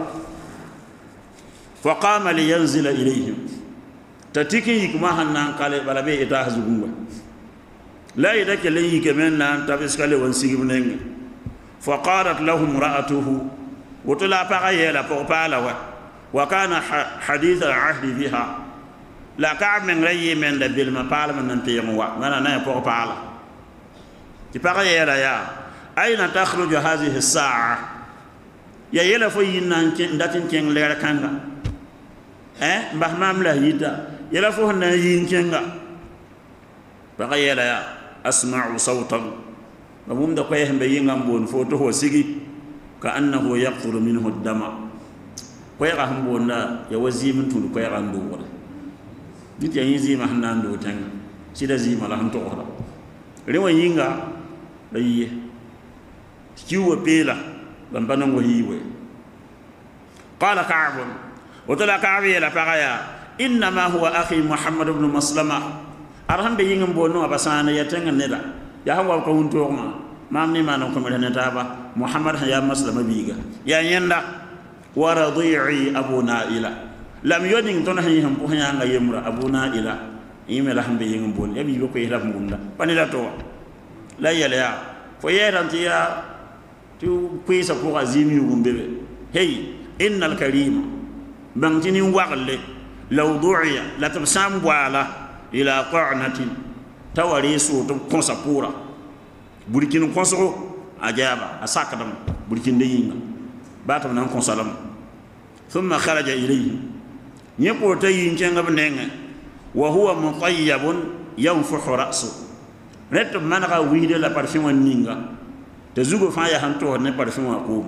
fa qama li yanzila ilayhim tatiki kuma hannan kale balabe ita hazugumba la yadake layi kemen nan tabiskale won sigibneng fa qalat lahum ra'atuhu wutula paga la po pala wa kana hadith al-ahd biha la ka'b min rayi men da bil mapala man tiyam wa mana na po pala ti paga yela ya aina takhruju hadhihi as-sa'a ya yela fo yinan ndatin ken lera kanga mbah mamla yita yela fo na yin kenga paga yela ya asma'u sawtan babum da koy hembe yingam bon foto ho sigi ka annahu yaqturu minhu ad-dama koy ga hambo na ya wazimin tun koy ga ndo wala dit ya yizi ma hanan do tan sida zima la hanto wala rewa yinga dayiye kiwo pela bambana ngo hiwe qala ka'b wa tala ka'b ya la pagaya inna ma huwa akhi muhammad ibn maslama arham be yingam bonno abasana ya tenga neda ya hawa ko hunto ma mamni manan ko mena taba muhammad ya maslama biga ya yenda wa radi'i abu naila lam yoding ton hani ham ko hanga yemra abu naila yimela hambe yingam bon yabi ko yela munda panila to la yele ya fo yeran tiya tu kuisa ko azimi gumbebe hey innal karima bangtini waqle law du'iya la tabsam wala ila qa'natin tawari so to konsa pura burkin konso ajaba asakadam burkin de yinga batam nan konsalam thumma kharaja ilayhi nyepo tayin cenga benenga wa huwa mutayyibun yanfuhu ra'su ret manaka wide la parfum ninga te zugo fa ya hanto ne parfum ko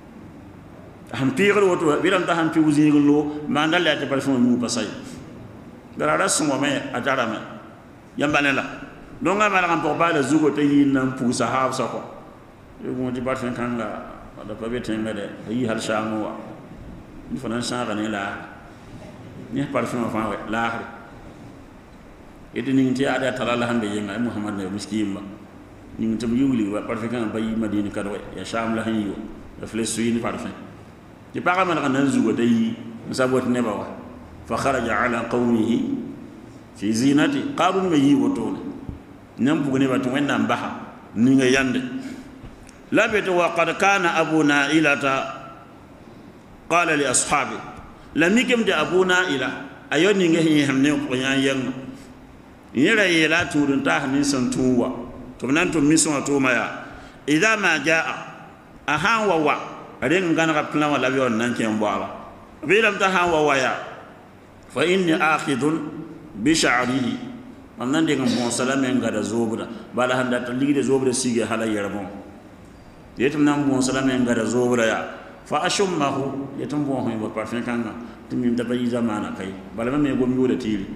hampiro woto biram ta hampi uzinglo mandala te parfum mu pasay dara sungo me ajara me yambanela donga mala kan po bala zugo te yin nan pu sahab sako e mo di parfum kanga da pa betenga de yi hal shamu wa ni fana sanga ne la ni parfum fa we la edini nti ada talala hande yenga muhammad ne miskin ba ni tam yuli wa parfait kan bayi madina kadwa ya sham la hanyo da fleswini parfait di paga man kan zugo dai musabot ne bawa fa kharaja ala qawmihi fi zinati qarun ma yi wotone nam bugo ne batu wenna mbaha ni nga yande labita wa qad kana abuna ilata qala li ashabi lam yakim da abuna ila ayoni nga hi hamne ko yan yera yela turun ta hanin san tuwa to nan to mission to maya idha ma jaa ahan wa aren ngana ka plan wala bi on nan ken bwala bi lam ta han wa ya fa inni akhidun bi sha'rihi amnan de ngam salame ngada zobra bala handa ta ligide zobra sige hala yera bon yetum nan salame ngada zobra ya fa ashummahu yetum bon ho parfum kanga timin da bayi zamana kai bala me gom yoda tiri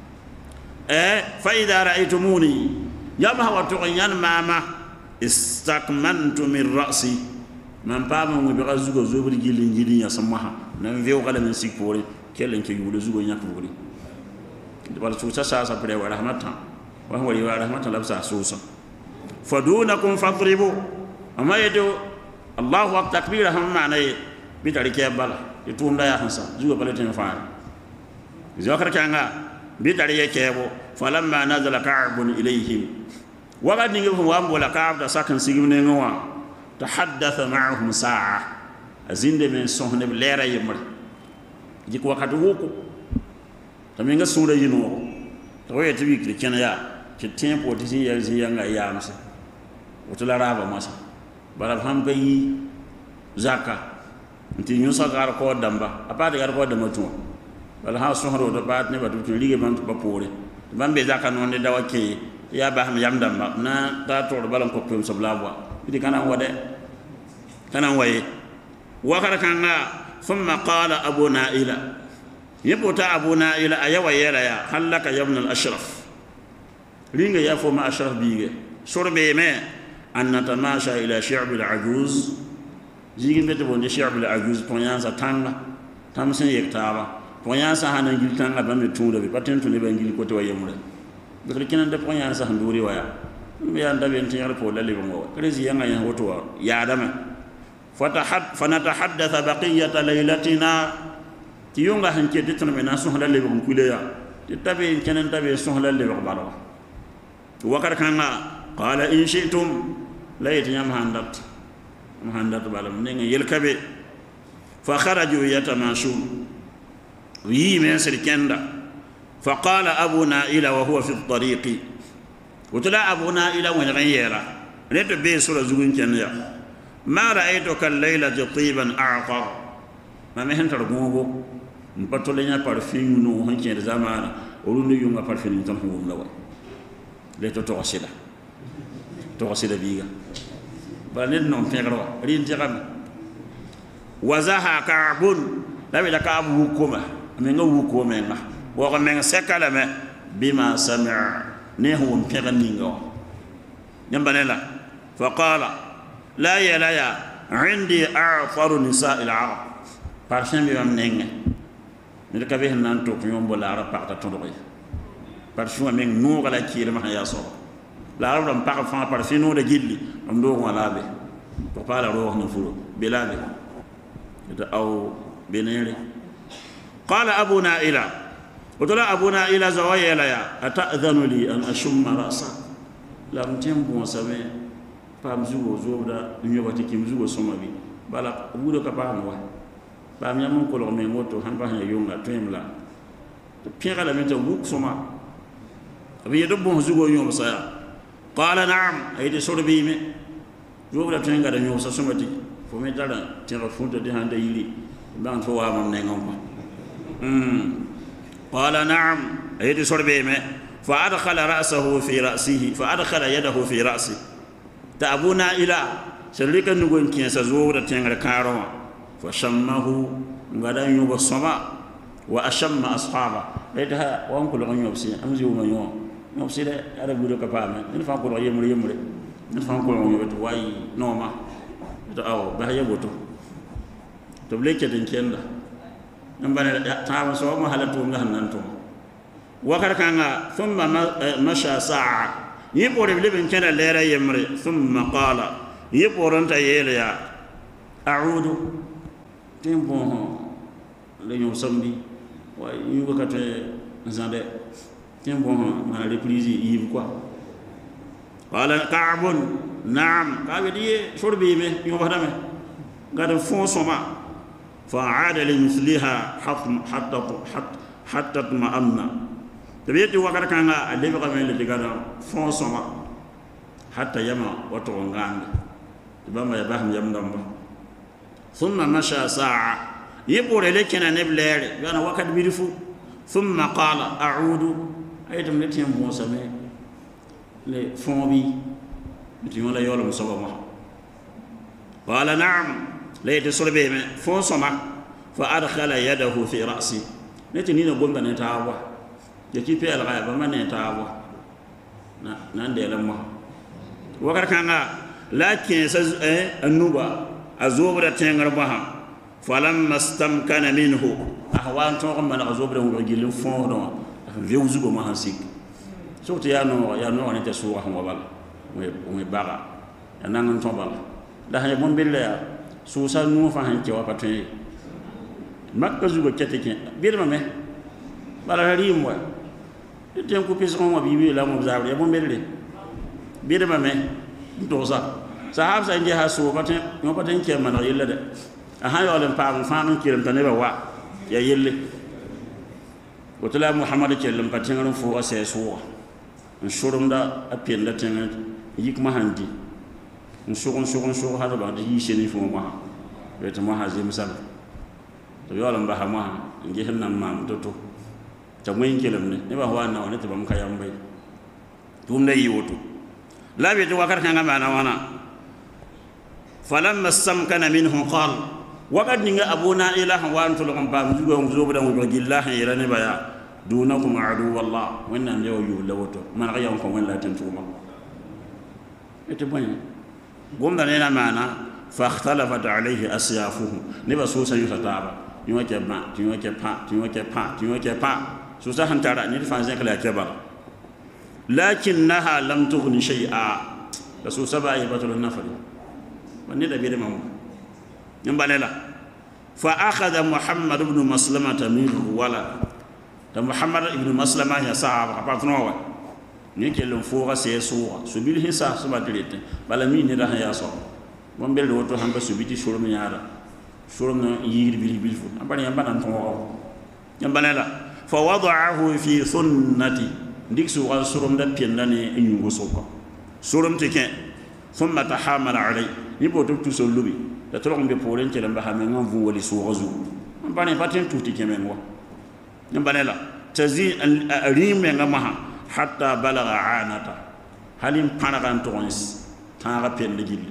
fa idha ra'aytumuni yama wa tughyan mama istakmantu min ra'si man pama mo bi gazugo zobri gili ya samaha nan veo kala min sikpore kelen ke yulo zugo nyak bugri de bal susa sa pre wa rahmatan wa huwa wa rahmatan labsa susa fadunakum fadribu amma yedo Allahu akbar takbira ham ma'ana bi tarike bala itumda ya hansa zugo bala tin faara zakar kanga bi tarike kebo falamma nazala ka'bun ilayhim wa qad ningu wa ambola ka'b da sakan sigimne ngwa tahaddatha ma'ahum sa'a azinde men sohne lera yemre jiko wakati huko taminga sura yino to yete wi krikena ya ke tempo tisi ya yanga yamse wotula raba masa bara ham gayi zaka nti nyusa gar ko damba apade gar ko damba to wala ha sohro do bat ne batu lige ban to bapore bambe zaka non de dawake ya ba ham yam damba na ta to balan ko pem sablabwa idi kana wade kana waye wakar kanga thumma qala abu naila yabota abu naila ayawa yela ya halaka ya ibn al-ashraf linga ya fo ma ashraf biige sorbe me an natamasha ila shi'b al-ajuz jigi mete bonde shi'b al-ajuz ponyansa tanga tamsen yektaba ponyansa hanan gil tanga bamme tunda be paten to ne bangil ko to wayemure be kinan de ponyansa handuri waya be anda be tin yar ko lalle ngo krezi yanga ya woto ya dama فنتحدث بقية ليلتنا تيونغا هنكي تتنمنا سهلا اللي بهم كليا تتبعي كنن تبعي سهلا اللي بهم باروا وكر كان قال إن شئتم لا يتنم هندت بالم نين يلكبي فخرجوا يتماشون ويمن سركندا فقال أبو نائلة وهو في الطريق وتلا أبو نائلة وين غيرا نتبعي سورة زوين كنيا ما رأيتك الليلة طيبا أعطر ما مهن ترغوغو مبطلين parfum no hanke da zamana olu no yunga parfum tan ho lawa le to wasila biga banen non tegro rin tegam wazaha ka'bun labi da ka'bu kuma men ngawu ko men na wa ko men sekala me bima sami'a ne ho mpegani ngo nyambanela fa qala لا يا عندي أعطر نساء العرب parfum bi am nenge mi ka be nan to yom bo la arab parta to doy parfum men no gala ki le ma ya so la arab dam parfum parfum no de gilli am do wala be to pala ro na fulo bilal da aw benere qala abu naila ودلا أبونا إلى زوايا لا أتأذن لي أن أشم رأسه لم تنبو سبي pam zugo zobda nyoba tikim zugo somabi bala wudo ka pam wa pam nyam ko lo me ngoto han ba ha yonga temla to pira la meta wuk soma abi yedo bon zugo nyom sa qala na'am ayde sorbi me zobda tenga da nyosa somati fo me dala tira funta de hande yili ban fo wa mam ne ngom qala na'am ayde sorbi me fa adkhala ra'sahu fi ra'sihi fa adkhala yadahu fi ra'sihi ta abuna ila sallika nugon kinsa zuwa tengar karawa fa shammahu ngadan yuba sama wa ashamma ashaba ida wan kul on yobsi amzi wo manyo yobsi de ara budo ka pame ni fa ko yemre ni fa ko on yobeto way noma to aw ba yaboto to bleke den kenda nambane ta so ma halatu ngahan nan to wakar kanga thumma masha sa'a يبور بلبن كان ليرا يمري ثم قال يبور أنت يليا أعود تيمبون لين يسمي ويوكا زاده تيمبون ما ريبريزي يبقى قال كعب نعم كعب دي شربي مي يوهدمه قال فوسما فعاد لمثلها حتى اطمأن تبيتي وقت كان اللي بقى من اللي قال فوسما حتى يما وتونغان تبما يبهم يمدم ثم مشى ساعة يبور لكنا نبلغ قال وقت بيرفو ثم قال أعود أيضا نتيم بوسمي لفوبي بتيم لا يولم سبما قال نعم ليت سلبي فوسما فأدخل يده في رأسي نتنين قمنا نتعوى يكي في الغاية بما نتعوى نندي لما وقت كان لكن النوبة أزوبرة تنغر بها فلما استمكن منه أحوان توقع من أزوبرة ويجيل فوضا فيوزو بما هنسيك سوت يا نو نتسوى هم وبال ومبارا ينان توبال لا هي بون بالله سوسا نو فهن كوا باتي مكة زوجة كتكين بيرما مه بلا ريم وا تيم كو بيسون ما بيبي لا مو زابري بون بالله بيرما مه دوزا صحاب سانجي هاسو باتي نو باتي كيما نا يلا ده أها يوالم بام فان كيرم تنبه وا يا يلي وتلا محمد كيرم باتي نو فو اسيسو نشورم دا أبين دا تنين يك ما هندي نشوق هذا بعد يشيني فو ما بيت ما هزي مسال تبيالم بها ما نجيهن نام توتو تموين كلام نبى هو أنا وانا تبام كيام بي توم لا يوتو لا بيت وكر كنا معنا وانا فلما استمكن منه قال وقد نجا أبونا إله وأنتم لكم بام زوبنا وجل الله يراني بيا دونكم عدو الله وين نجوا يولوتو من غيركم وين لا تنتوما إتبني قمنا لنا معنا فاختلفت عليه أسيافه نبى سوسا يتابع تيوكي با سوسا هنتارا نيفان زيك لا كبر لكنها لم تغني شيئا سوسا باي بطل النفر ونيدا بيد مام نمباللا فأخذ محمد بن مسلمة منه ولا محمد بن مسلمة يا صاحب أبطنوا نيكلم فوق سيسوا سبيل هسا سباتليت بلا مين ندا يا صاحب ومبل وتو هانبا سبيتي شورم يارا شورم يير بيل فو امباني امبانا نتو يمبالا فوضعه في سنتي ديك سو شورم دا بينداني نيغو سوكو شورم تيكي ثم تحامل علي نيبو تو سولوبي دا تلون بي بولين تي لمبا خامي نون فو ولي سو غزو امباني باتين توتي كيمن وا يمبالا تزي ريم نغما حتى بلغ عانتا حليم قنقان تونس تاغا بيندجيل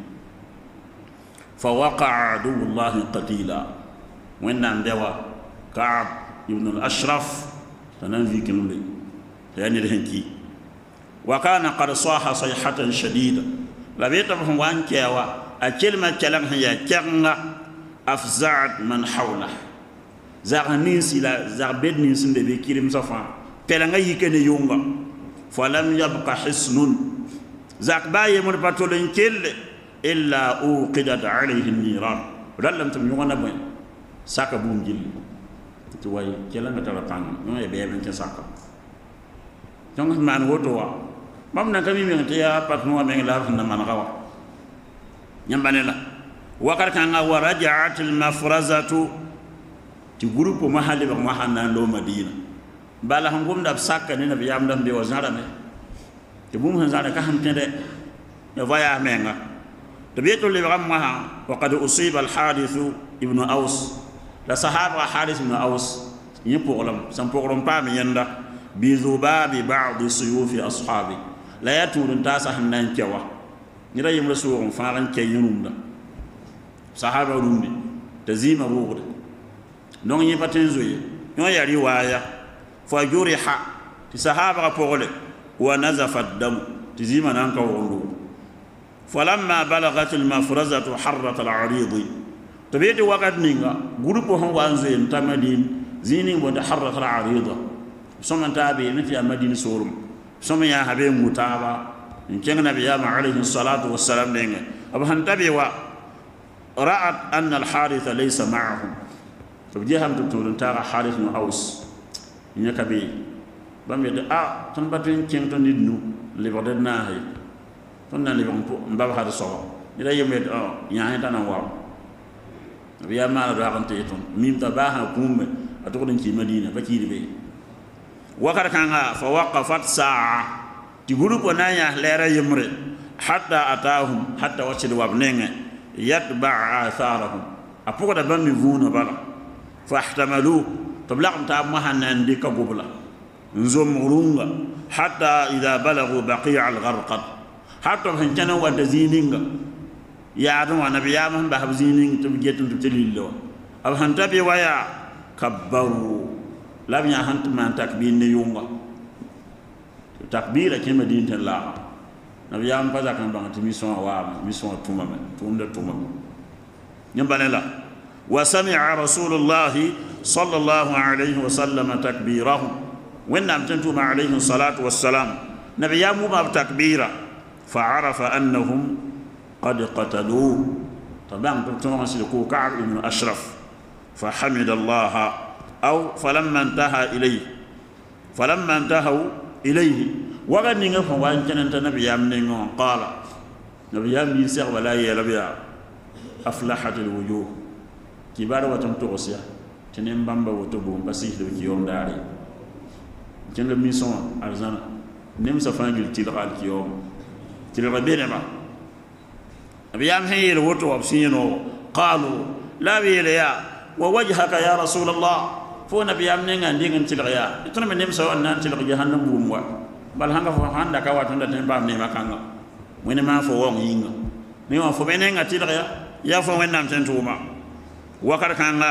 فوقع عدو الله قتيلا وين دوا كعب ابن الأشرف تنفي كنولي يعني الهنكي وكان قد صاح صيحة شديدة لبيتهم وان كيوا الكلمة كلام هي كرنا أفزعت من حوله زغنيس إلى زغبد نيس بكيرم صفا تلنغا يكني يونغا فلم يبقى حسن زغباي من باتولين كل إلا أوقدت عليه النيران ولم تم يوانا بين ساكا بوم جيل تواي كلا نتلا تان نو يبي من كساكا جون مان وتوا مام نكمي من تيا باتنوا من لا فن من غوا نيمبانلا وقر كان ورجعت المفرزة تغروب محل بمحنا لو مدينة بالا هم قوم داب ساكا نينا بيام دم بيوزارا مي تبوم هنزارا كهم تندي يفايا مينغا تبيت اللي بغمها وقد أصيب الحارث ابن أوس لصحابة حارث ابن أوس يبغلم سنبغلم بام يندا بذباب بعض سيوف أصحابي لا يتور تاسا هنان كوا نرى يمرسوهم فارن كي ينومدا صحابة رومي تزيم بغد نون يبتن زوي نون يري وايا فجرح تصحابة بغل ونزف الدم تزيم نانكا وغلو فلما بلغت المفرزة حرة العريض تبيت وقت نيغا غروبهم وانزين تمدين زيني وتحرة العريضة سمن تابي نتي مدينة سورم سمن يا حبيب متابا إن كان النبي عليه الصلاة والسلام لنا أبو هنتبه رأت أن الحارث ليس معهم فبديهم تقولون ترى حارث بن أوس يكبي بميد تنبتين كين تندنو لبردنا هي تنا لبم باب هذا صار إذا يمد يعني تناوى نبي ما رأى تيتون ميم تباها كوم أتقولن في مدينة بكير بي وقد كان فوقفت ساعة تقولوا كنايا ليرا يمر حتى أتاهم حتى وصل وابنين يتبع آثارهم أبوك دبان مفهوم بلا فاحتملوه تبلغم تاب مهنا عندك قبلا نزمرونغا حتى إذا بلغوا بقيع الغرقد حتى في كانوا ودزينينغا يعلم أن بيامهم بحب زينين تبجيتن تبتليلو أب هنتبه ويا كبروا لم يهنت من تكبير نيونغا تكبير كما دين الله نبيام بذا كان بان تميسون وام ميسون تومام تومد تومام نبالله وسمع رسول الله صلى الله عليه وسلم تكبيره ونعم تنتم عليه الصلاة والسلام نبيام ما تكبيره فعرف أنهم قد قتلوه طبعا تنتم سلكوا كعب بن أشرف فحمد الله أو فلما انتهوا إليه وقد نعرف وان كان نبيام نعم قال نبيام يسير ولا يلبيا أفلحت الوجوه كبار وتمتوسيا تنم بامبا وتبوم بسيح اليوم داري جن الميسون أرزانا نم سفانجل تلقى اليوم تلقى بينما نبيام هي الوتو أبسينو قالوا لا بيليا ووجهك يا رسول الله فو نبيام نعم دين تلقيا تنم نم سوى أن تلقى جهنم بوموا بل هنگا فو هندا كواتون دتن بام نيما كانغا وين ما فو وون يينغا نيما فو بينغا تلقيا يا فو وين نام تنتوما وكر كانغا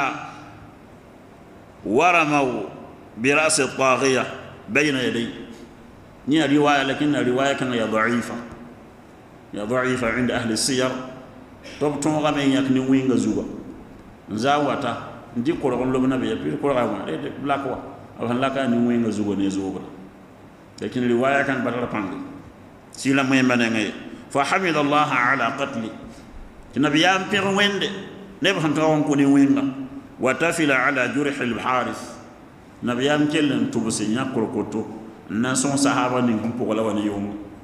ورموا براس الطاغيه بين يدي ني روايه لكن الروايه كان ضعيفه عند اهل السير توب تونغا مي يكني وينغا زوبا نزاوتا ندي كورون لو نبي بي كورون بلاكوا او هنلاكا ني وينغا زوبا ني زوبا لكن الروايه كان بدل بانغ سيلا مي مانغي فحمد الله على قتلي النبي يام بير ويند نبي هنتاون كوني وينغا وتفل على جرح الحارث نبي يام كلن توبسي نياكوركوتو ناسون صحابه ني هم بولا وني يوم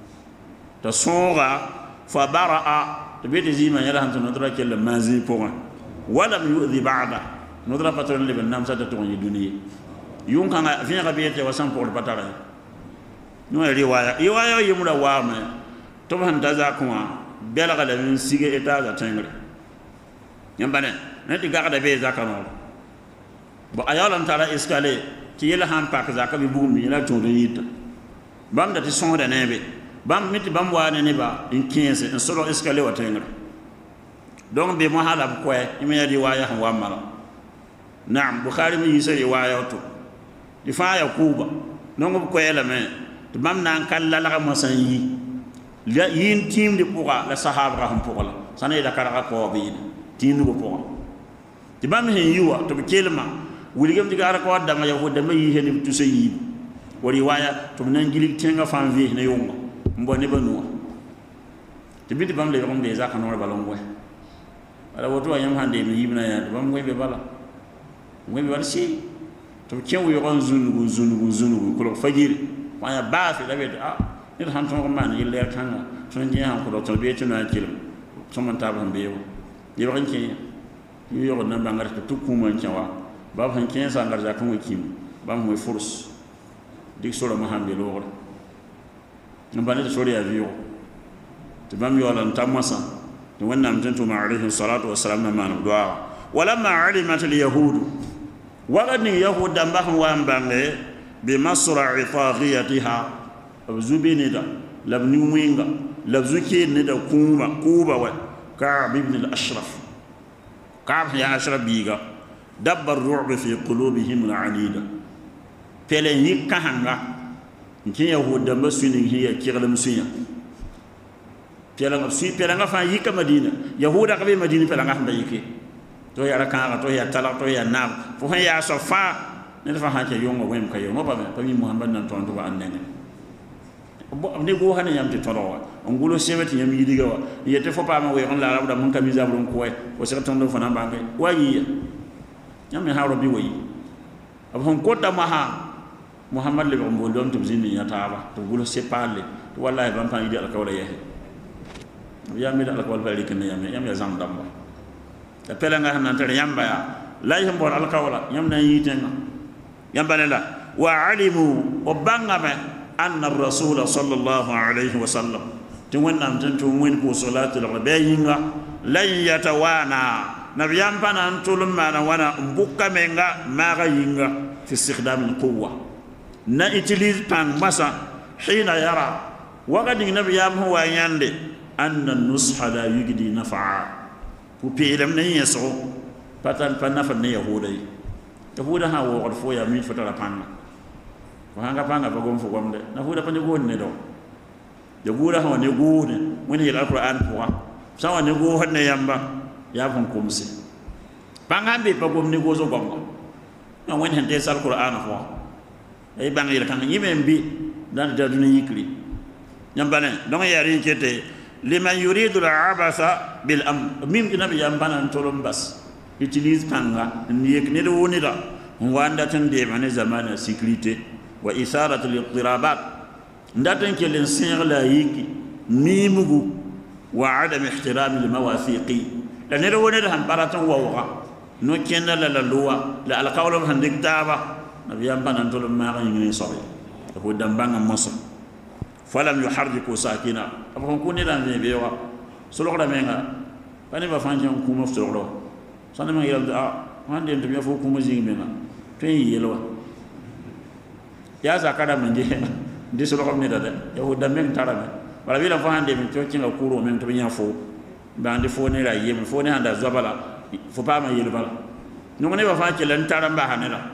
تصورا فبرأ تبيت زيما يلا هنت ندرا كل مازي بوان ولم يؤذي بعد ندرا باتون اللي بنام ساتون الدنيا يوم كان فين غبيته وسام بول باتارا نو روايه يمرا وامه طبعا تزاكما بلغ من سيغه اتا تنغري يمبane nati garda be zakano bo ayalan tara escalier ti yela han pak zakabi bumi la tondo yita bam dati sonda nebe bam miti bam wane ne ba in 15 en solo escalier watengra donc be mo hala ko yimi riwaya han wamala na'am bukhari mi yisa riwaya to di fa ya kuba non ko yela me bam nan kala la masan yi yin tim de pourra la sahaba ham pourra sana ida kara ko bi tinu ko pourra ti bam hen yiwa to be kelma wuli gam diga ko wadda ma yahuda ma yi hen tu sayi wori waya to nan gilik tenga fan vi ne yonga mbone banu ti bi bam le rom de za kanora balon go ala woto yam hande mi yibna ya bam go be bala go be war si to ken wi ron zunu ko fajiri waya baafi la be ni han ton man yi leer kanga ton je han ko to be tuna kilim to man ta ban beewo yi ron ke yi yo na bangar to kuma nchawa ba han ken sa ngar ja kan kim ba mo force dik solo ma hambe lo wala nambane to sori avion to bam yo lan tamasa to wannan tantu ma alaihi salatu wassalam na man du'a walamma alimat al yahud wagani yahud ba han wa mbange bi masra'i taghiyatiha abzubini da labni winga labzuki ne da kuba wa ka'b ibn al-ashraf ka'b ya ashraf biga dabbar ru'b fi qulubihim al-anida pelen yikka hanga nkin yahuda masuni hiya kirlam sunya pelanga fa yikka madina yahuda ka be madina pelanga handa yike to ya rakanga to ya tala to ya nam fo ya safa ne fa ha ke yongo wem ka yongo ba mi muhammad nan to ba annene ne go hanen yam te toro ngulo semeti yam yidiga wa yete fo pa ma we on la rabda mun kamisa bulun ko o se tondo fana bangai wayi yam ne hawro bi wayi abon ko ta maha muhammad le bo dom to zini ya taaba to ngulo se parle to wallahi ban pan yidi alkawla yehe yam mi alkawla bari ken yam ya zam damba ta pela nga hanan tare yamba ya la yam bor alkawla yam na yitenga yamba la wa alimu o bangame أن الرسول صلى الله عليه وسلم تونام تنتم وين صلاة الربيعينغا لن يتوانا نبيان بنا أنتم ما نوانا بوكا منغا ماغينغا في استخدام القوة نأتليز بان مسا حين يرى وقد نبيان هو يندي أن النصح لا يجدي نفعا وبيلم نيسو باتن فنفن يهودي يهودا ها وقد فويا مين فترة بانا wahanga panga bagom fo gomde na fuda pande gonne do de gura ha ne gune woni yel alquran ko sawa ne go hodne yamba ya fon komsi pangambe bagom ne gozo gongo na woni hande sal alquran fo ay bang yel kan yimem bi dan da duna yikri nyambane don yari kete liman yuridu al-abasa bil mim nabi yamba nan tolom bas utilise panga ni yek ne do woni da wanda tan de mane zamana sécurité وإثارة الاضطرابات نداتن كلن سير لا يكي ميمغو وعدم احترام المواثيق لأن رونا لهم باراتن ووغا نو كينا لا لوا لا القول هم دكتابا نبي أمبان أنتم ما غني صبي هو دمبان مصر فلم يحركوا ساكنا أبغى كوني لان بيوا سلوك رمينا فاني بفانجي كوما فتورو سنة ما يلد ما عندي أنتم يفوق كوما زيننا تين يلوا ya zakara manje ndi so ko mi dada yahuda men tarame bala bila fo hande min to kinga kuro men to nya fo bande fo ne ra yem fo ne anda zabala fo pa ma yel bala no ne ba fa ke lan taramba hanela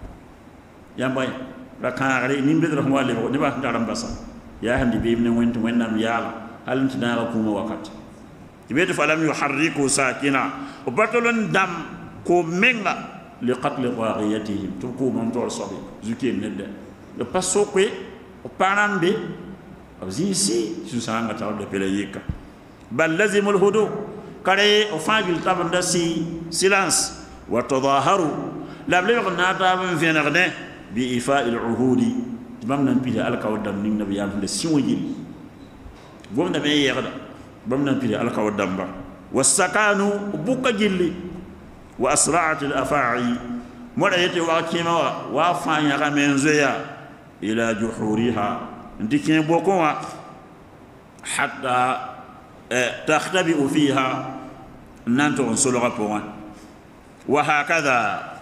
ya boy ra kan ari nimbe do mo wale ne ba taramba sa ya handi be min wonto wonnam yala halin tina ra kuma wakati tibeto falam yuharriku sakina o batolon dam ko menga li qatl qawiyatihim turku man to sabi zuke nedde le passo kwe o parambe abzisi susanga taw de pelayika bal lazim al hudu kare o fagil tabanda si silence wa tadaharu la blegh nata ban fenarne bi ifa al uhudi bamna pide al kawadam ning nabi yam de siwojil gomna be yerda bamna pide al kawadam ba wasakanu buka jilli wa asra'at al afa'i moda yete wa kima wa fa ya gamenzoya إلى جحورها انتكين بوكوا حتى تختبئ فيها نانتو انسلغ بوان وهكذا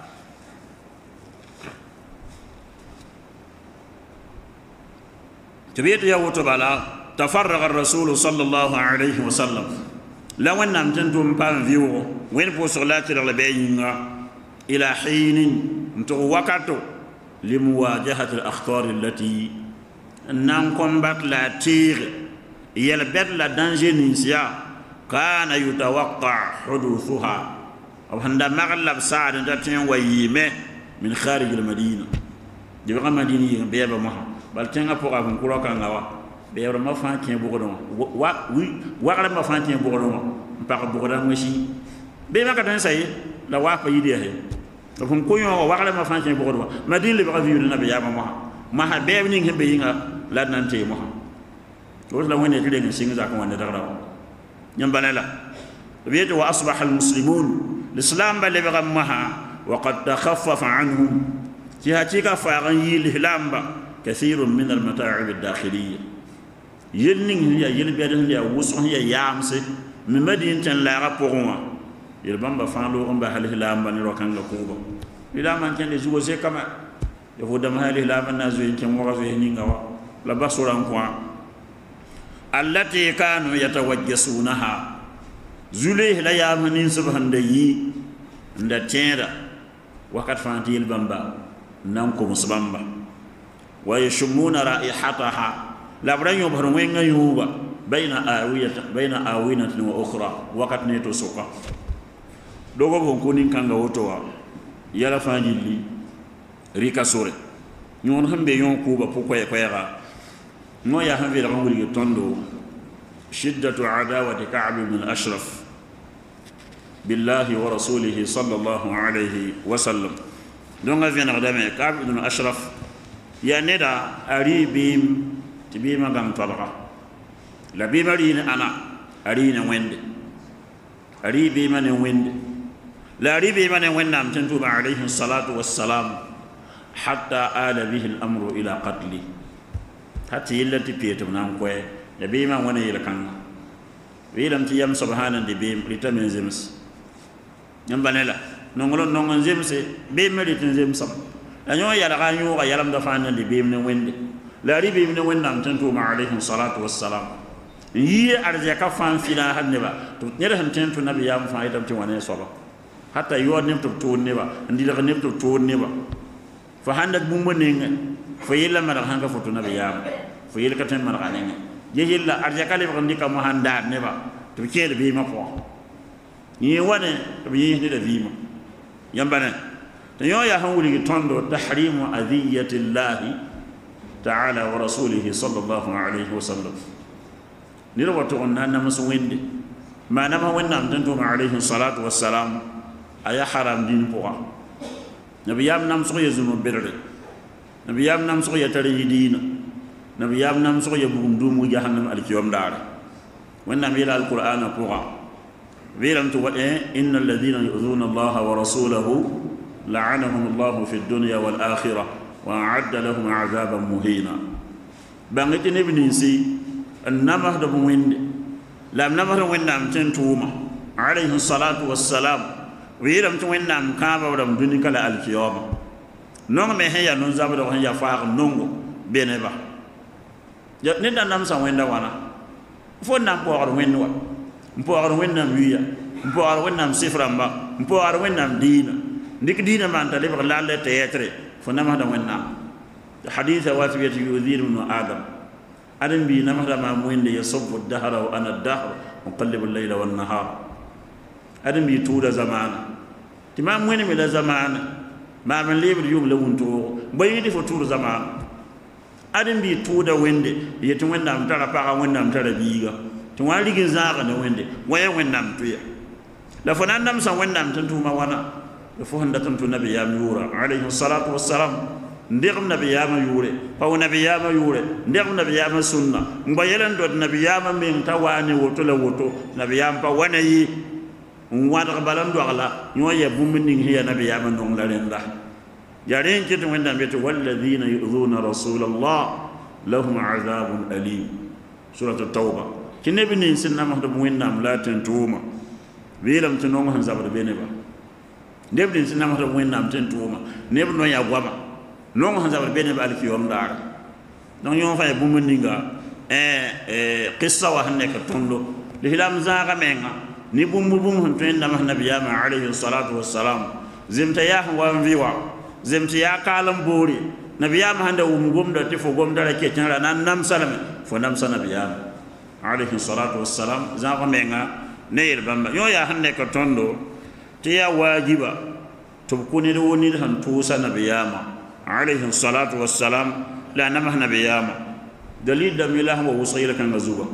تبيت يا وتبالا تفرغ الرسول صلى الله عليه وسلم لو ان امتنتم بان فيو وين بوصلات الربيعين الى حين انتو وقتو لمواجهة الأخطار التي نانكمبات لا تيغ يلبت لا دانجينيسيا كان يتوقع حدوثها أو هندا مغلب سعد تاتين ويمه من خارج المدينة جبغا مدينة بيبا مها بل تنغا فوقا فنكورا كانغوا بيبا ما فانتين بغدون وقال ما فانتين بغدون مباقا بغدون وشي بيبا كتن ساي لا واقع يديه fum ko yo wagala ma fanche bogo ma din le ba viu na be yama ma ha be ni hembe yinga la nante mo ko la woni tide ni singa za ko wonde dara nyam banala biyatu wa asbaha al muslimun l'islam ba le ba maha wa qad takhaffafa anhum jihatika fa'an yil hilamba kathirun min al mata'ib al dakhiliyya yelning ya yel be den ya wusun ya yamse min madin tan la rapporwa il bamba falo on ba hal hilamba ni rokan la kuba ila man tan de zuwo se kama yo fo dama hal hilamba na zo yin mo razo ni ngawa la basuran kwa allati kanu yatawajjasunaha zule la yamanin subhanda yi nda tera wakat fanti il bamba nan ko musbamba wa yashmuna raihataha la branyo baro wenga yuba baina awinatin wa ukhra wakat ne to soka dogo bon konin kanga wotowa yala fanyili rika sore nyon hambe yon kuba poko ya kwaya mo ya han vira ngul tondo shiddatu adawati ka'b ibn al-ashraf billahi wa rasulihi sallallahu alayhi wa sallam donga vena dame ka'b ibn al-ashraf ya neda aribim tibima gam talqa la bimari ana arina wende aribima ne wende la aribima ne wennam tantu alayhi salatu wassalam hatta ala bihi al-amru ila qatli hatta yillati pietum nan koy da bima wona yila kan wilam ti yam subhanan de bim ritamin zems nyam banela nongolon nongon zemse bim meritin zemsam anyo yala ga nyu ga yalam da fanan de bim ne wende la ribim ne wennam tantu alayhi salatu wassalam yi arja ka fan fina haneba to nyere han tantu nabi yam fa itam ti wane soba hatta yo nem to neba ndila nem to neba fa handak bumba nenga fa yilla mara hanga foto nabi yam fa yilla katen mara nenga je yilla arja kale ko ndika mo handa ne ba to kede bi ma ko ni wane to bi ni da bi ma yambane to yo ya hawli tondo tahrimu adiyati llahi ta'ala wa rasulihi sallallahu alayhi wa sallam ni ro to onna na musu wende mana ma wonna tanto ma alayhi salatu wassalam aya haram din po nabiyam nam so yezuno berre nabiyam nam so yatare yidina nabiyam nam so yabum dumu jahannam alkiyom dara wanna mila alqur'ana qura wiram to wade innal ladina yu'zuna allaha wa rasulahu la'anahum allah fi ad-dunya wal akhirah wa a'adda lahum 'adhaban muhina bangati nebni si annama da winde lam namar windam tentuma alayhi salatu wassalam wiram to wennam kaba wadam duni kala alkiyama non me heya non zabado han ya faaq nongo beneba ya ne dan nam sa wenda wana fo nam po ar wenwa mpo ar wennam wiya mpo ar wennam siframba mpo ar wennam dina ndik dina man tale ba lalle teetre fo nam da wennam hadith wasiyati yudhir ibn adam adam bi nam da ma wende yasubbu ad-dahra wa ana ad-dahr muqallibu al-layla wan nahar adam bi tuda zamana timam woni mi la zamana ma man lebre yum la wunto bayidi fo tur zamana adam bi tuda wende yeto wendam tara pa wendam tara biga to wali gi zaga ne wende waya wendam tuya la fo nandam sa wendam tantu ma wana fo handa tantu nabi ya yura alayhi salatu wassalam ndegam nabi ya yure pa nabi ya yure ndegam nabi ya sunna mbayelan do nabi ya min tawani woto la woto nabi ya pa wana yi wadar balam do ala nyoya bumning hiya nabi ya man dong la renda yaren kitu wenda beto walladhina yu'dhuna rasulallah lahum 'adhabun alim surah at-tauba kinabi nin sinna mahdo wenda la tentuma wilam tinongo han zabada beneba debdin sinna mahdo wenda tentuma nebno ya gwaba non han zabada beneba alkiyom dar non yon fa bumninga qissa wa hanne ka tondo lihilam zaga menga ni bumbu han tenda mah nabiyama alayhi salatu wassalam zimta ya wa viwa zimta ya kalam bori nabiyama handa gomda tifo gomda la ke tan nan nam salame fo nam sanabiyama alayhi salatu wassalam zaga menga neer bamba yo ya hanne ka tondo ti ya wajiba to kuni do woni han tusa nabiyama alayhi salatu wassalam la namah nabiyama dalil da milah wa usayla kan gazuba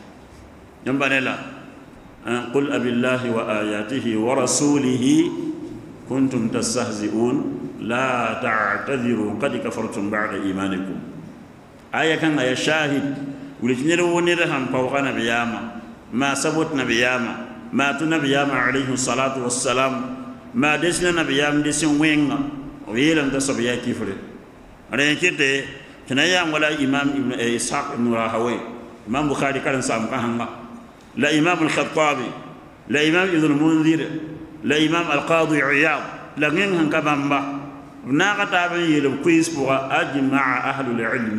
yambanela قل أبي الله وآياته ورسوله كنتم تستهزئون لا تعتذروا قد كفرتم بعد إيمانكم آية كان يا شاهد ولتنيرو نيرهم فوقنا بياما ما سبتنا بياما ما تنبياما عليه الصلاة والسلام ما دسنا بيام دسن وينغا ويلم تصبيا كفر أنا كده كنايا ولا إمام ابن إسحاق ابن راهوي إمام بخاري كان سام كهنغا لا إمام الخطابي لا إمام ابن المنذر لا إمام القاضي عياض لا غيرهم كبامبا ناقتا بن يلو كويس بوا أجمع أهل العلم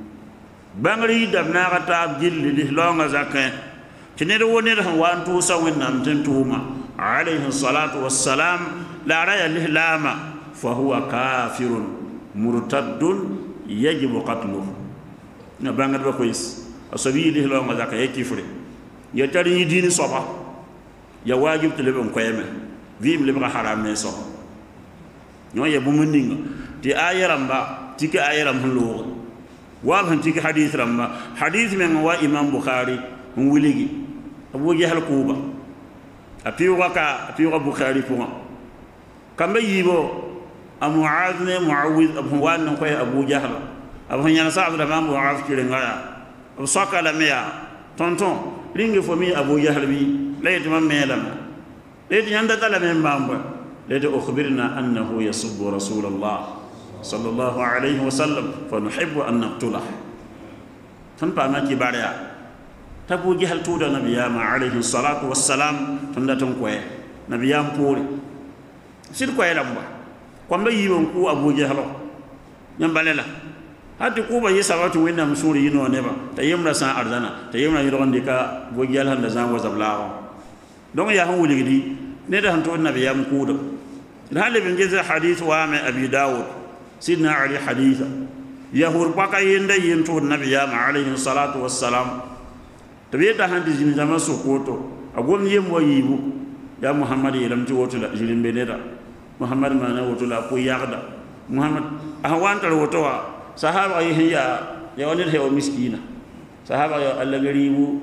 بانغري دب ناقتا جل لهلونغ زكاة كنيرو ونيرهم وانتو سوين نمتنتوما عليه الصلاة والسلام لا رأي الإهلام فهو كافر مرتد يجب قتله نبانغر بكويس أصبي لهلونغ زكاة يكفر ya tari ni dini soba ya wajib to leben koyeme vim lebra haram ne so no ya bumuninga ti ayaram ba ti ka ayaram hulu wa han tiki hadith ramma hadith men wa imam bukhari wiligi abu jahal kuba api wa bukhari pour kamba yibo muaz ne muawiz abu wan ko abu jahal abu nyana sa'd da mam muaz kire ngaya abu saka la meya tonton lingi fo mi abu jahal bi layt mam melam layt nyanda tala men bamba layt ukhbirna annahu yasubbu rasulullah sallallahu alayhi wa sallam fa nuhibbu an naqtulah tan pa ma ki bariya tabu jahal tuda nabiyama alayhi salatu wassalam tunda ton ko nabiyam puri sir ko lamba kwamba yiwon ku abu jahal nyambalela hadi ku ba yisawatu winna musuri yino neba tayimra sa ardana tayimra yiro ndika bo jahal handa zan wazablawo don ya han wuligidi ne da han to nabiyam ku do hal bin jaza hadith wa ma abi daud sidna ali haditha yahur baka yenda yinto nabiyama alayhi salatu wassalam tabiyata handi jini zama sokoto agom yemo yibu ya muhammad yelam ti woto la jirin beneda muhammad mana woto la ko yagda muhammad ahwanta woto wa sahaba ya wonir he o miskina sahaba yo alla garibu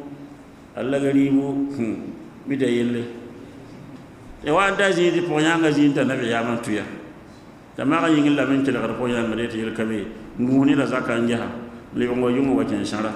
bida yelle e wanda jidi po nyanga jinta nabiyama tuya tamara yingil la men tele ko yanga rete yel kabe nguni la zakka njaha le ngo yungo wachen shara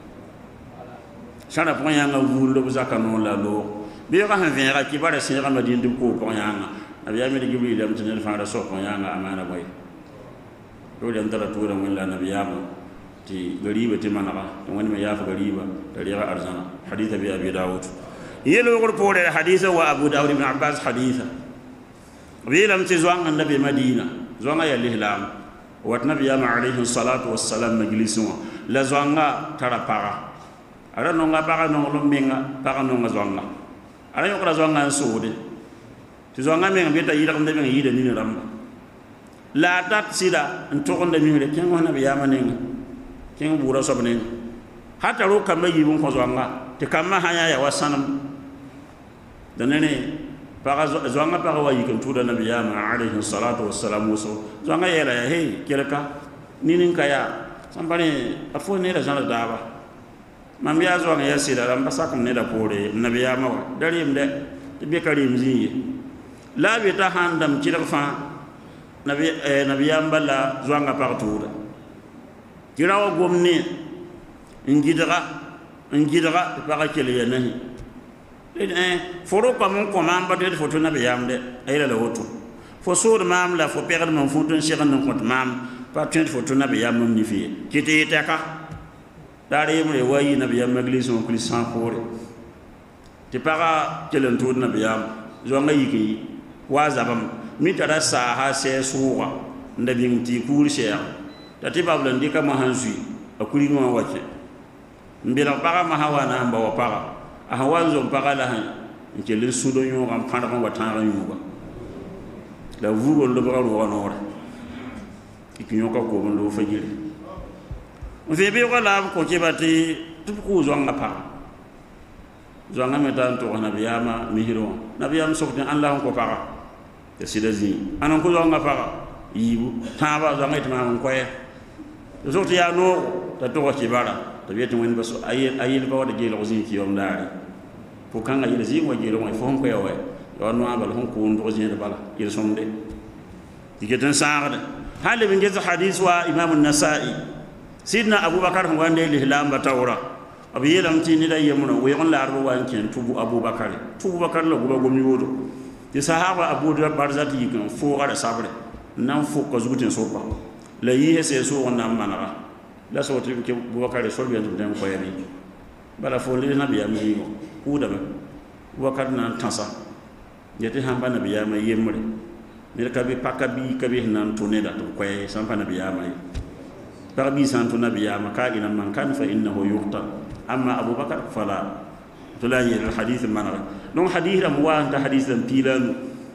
po yanga wulo zakka non la lo be ga han venra ki bara sira madin dum ko yanga abiya me jibril am tanel fa so po yanga amana boy do dem tara tura mun la nabiyama ti gariba ti manaba to woni me yafa gariba tariqa arzana hadith bi abi daud yelo gor pore hadith wa abu daud ibn abbas hadith wilam ci zuwan annabi madina zuwan ya lihlam wat nabiyama alayhi salatu wassalam majlisun la zuwanga tara para ara no nga para no lumbinga para no nga zuwanga ara yo kra zuwanga suude ci zuwanga men beta yida ko ndeme yida ni ramba la tat sida ntokonde mi re ken wana biyama nenga ken bura sobne hatta ro kamma yibun ko zuwanga te kamma hanya ya wasanam danene para zonga para wa yikan tuda nabiyama alayhi salatu wassalam so zonga yela ya hey keleka ninin kaya sambane afone la jana daba mambiya zonga yasira ramba sakum ne da pore nabiyama wa darim de be karim ziye la be ta handam kirfa nabiyam balla zonga para tuda kirawa gomne ngidra para kele yanahi foro comme commande ba de photo na biyam de ayla la woto fo sur mam la fo perdre mon photo cheikh non compte mam pas tient photo na biyam ni fi kiti taka dare mo wayi na biyam église on plus sans fore te para kelen tour na biyam zo ngayi ki wazabam mi tara sa ha se suwa ndabi ti kur cheikh tati bablan dika ma hansu akuri no wache mbira para ma hawana amba wa para ahwanzo mpaka la han nkelin sudo yo am panda ko watara yo ba la vugo lo ba ro no ora ikinyo ka ko ndo fajiri on fe be ko la ko kebati tu ko zo ngapa zo ngame tan to na biyama mihiro na biyam sokni allah ko para te sidazi anan ko zo ngapa yibu taba zo ngait ma ko ya zo to ya no ta to ko kibara tabiatu wen baso ayil ba wada jelo zin ki yom daari fo kanga yele zin wa jelo mo fo ko yawe yo no abal hon ko ndo zin de bala yel somde diketan saade hale bin jeza hadith wa imam an-nasa'i sidna abubakar ho wande lihlam ba tawra abi yelam tini da yemuna we on la arbo wan ken tubu abubakar la go gomi wodo ti sahaba abu barzati yikan fo ara sabre nan fo ko zugutin sopa la yi hese so on nam manara la so tri ke bubakar so bi dem ko yari bala fo le nabi am yi ko da bubakar nan tansa yete hamba nabi ya mai yemre ne ka bi pakabi kabi nan to ne da to ko e sampa nabi ya mai parabi santo nabi ya maka ina man kan fa innahu yuqta amma abubakar fala to la yi al hadith manara non hadith am wa anta hadith am tilan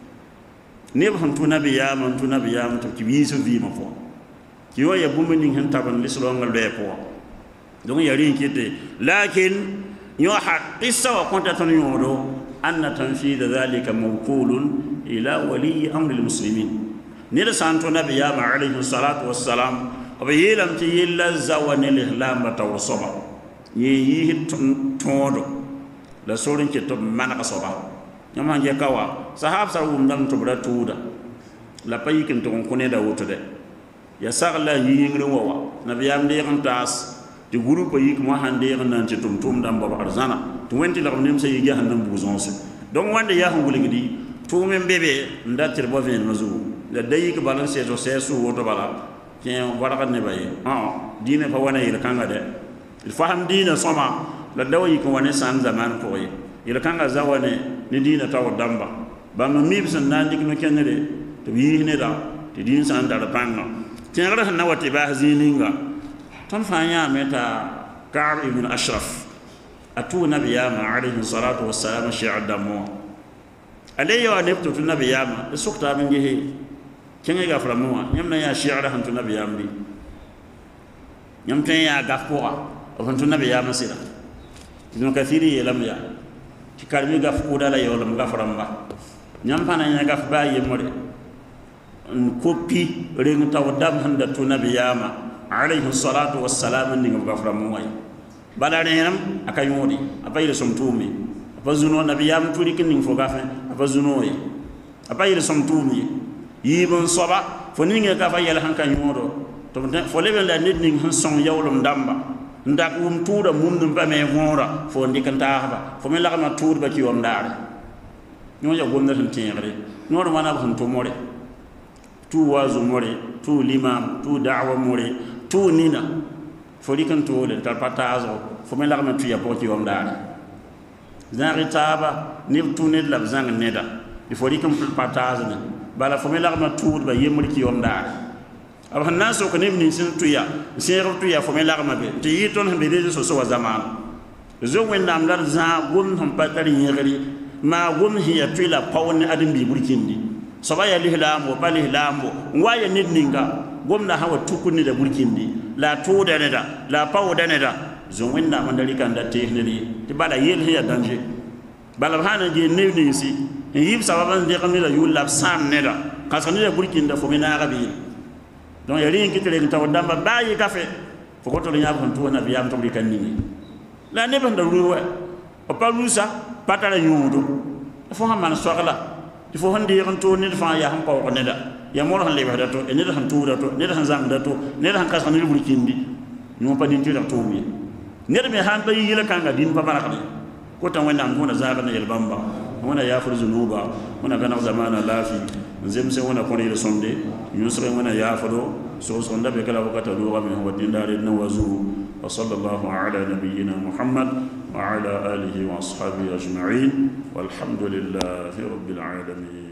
ne ba hantu nabi ya man to nabi ya to kibi so vi ma fo kiyo ya bumba ning hen taban lislo ngal be po donc yari kite lakin yo qissa wa konta tan yodo anna tanfid dhalika mawqulun ila wali amri almuslimin ne da santo nabi ya alayhi salatu wassalam yelam ti yilla zawane l'ihlam taw soba yi tondo la sorin ke to manaka soba nyama je kawa sahab sa wum dam to bra tuda la payi kin to ko ne da woto de ya sagla yingri wawa nabiyam de kan tas ti guru payi ko hande nan ci tum dam baba arzana to wenti la nim sa yi jahannam buzon se donc wande ya hungul ngidi to men bebe ndatir bo ven mazu la dayi ko balan se to se su woto bala tiens wala ne baye dine fa wana il kanga de il faham dina soma la dawi ko wane san zaman ko yi il kanga zawane ni dina taw damba ba ma mi bisan nan dik no kenere to yi ne da ti din san da panga tiens ra na wati ba zininga ton fanya meta Ka'b ibn Ashraf atu nabiyama alayhi salatu wassalam shi'a damo alayhi wa nabtu nabiyama sukta min gehe kenga ga framuwa nyamna ya shi'ara hantu nabiyam bi nyamta ya gafwa hantu nabiyam sira ibn kathiri yelam ya tikarmi gafku dala yolam gaframba nyampana nya gafba yemore kopi reng taw dam handa tu nabiyama alayhi salatu wassalam ni gaframuwa balare nam akayodi apayre somtumi apazuno nabiyam turi kin fo gafe apazuno yi apayre somtumi yibon soba fo ninga ka fa yel hanka nyodo to fo leben la nit ning han son yawlum damba ndak tuura mum dum ba me ngora fo ndikanta haba fo me la ma tuur ba ki wam daare nyo ya gomna tan tiere noro mana ba to more tu wazu more tu limam tu da'wa more tu nina fo dikan to le tar patazo fo me la ma tu ya ko ki wam daare zari taba ni tu ne la zang neda il faut dikan patazo ne bala fo me la ma tuur ba yemul ki wam daare ab hanna so ko nebni sin tuya sero tuya fo me larma be ti yiton be de so wa zaman zo wen nam dar za gum hum patari yeri ma gum hiya tuila pawne adam bi burkindi so ba ya lihlam wa balihlam wa ya nidninga gum na hawa tukuni da burkindi la to da neda la paw da neda zo wen nam andari kan da tehneri ti bala yel hiya danger bala hana je nebni si yib sababan de kamila yulab sam neda kasani da burkinda fo me na gabi donc yari ngi tere taw damba bayi kafe fo ko to nya ko to na biyam to kan ni la ne ban da ruwa o pa lusa patala nyudo fo ha man sokala il faut hande yon to ne fa ya ham ko ne da ya mo han lebe da to ne da han to da to ne da han zang da to ne da han kas han lu kindi no pa din tira to mi ne da me han bayi yila kanga din pa baraka ko tan wanda an gona zaba na yelbamba wana ya fur zunuba wana gana zamana lafi nzemse wana ko ne sonde yusra wana ya fado so sonda be kala wakata do gamin ho dindare na wazu wa sallallahu ala nabiyyina muhammad wa ala alihi wa ashabihi ajma'in walhamdulillahi rabbil alamin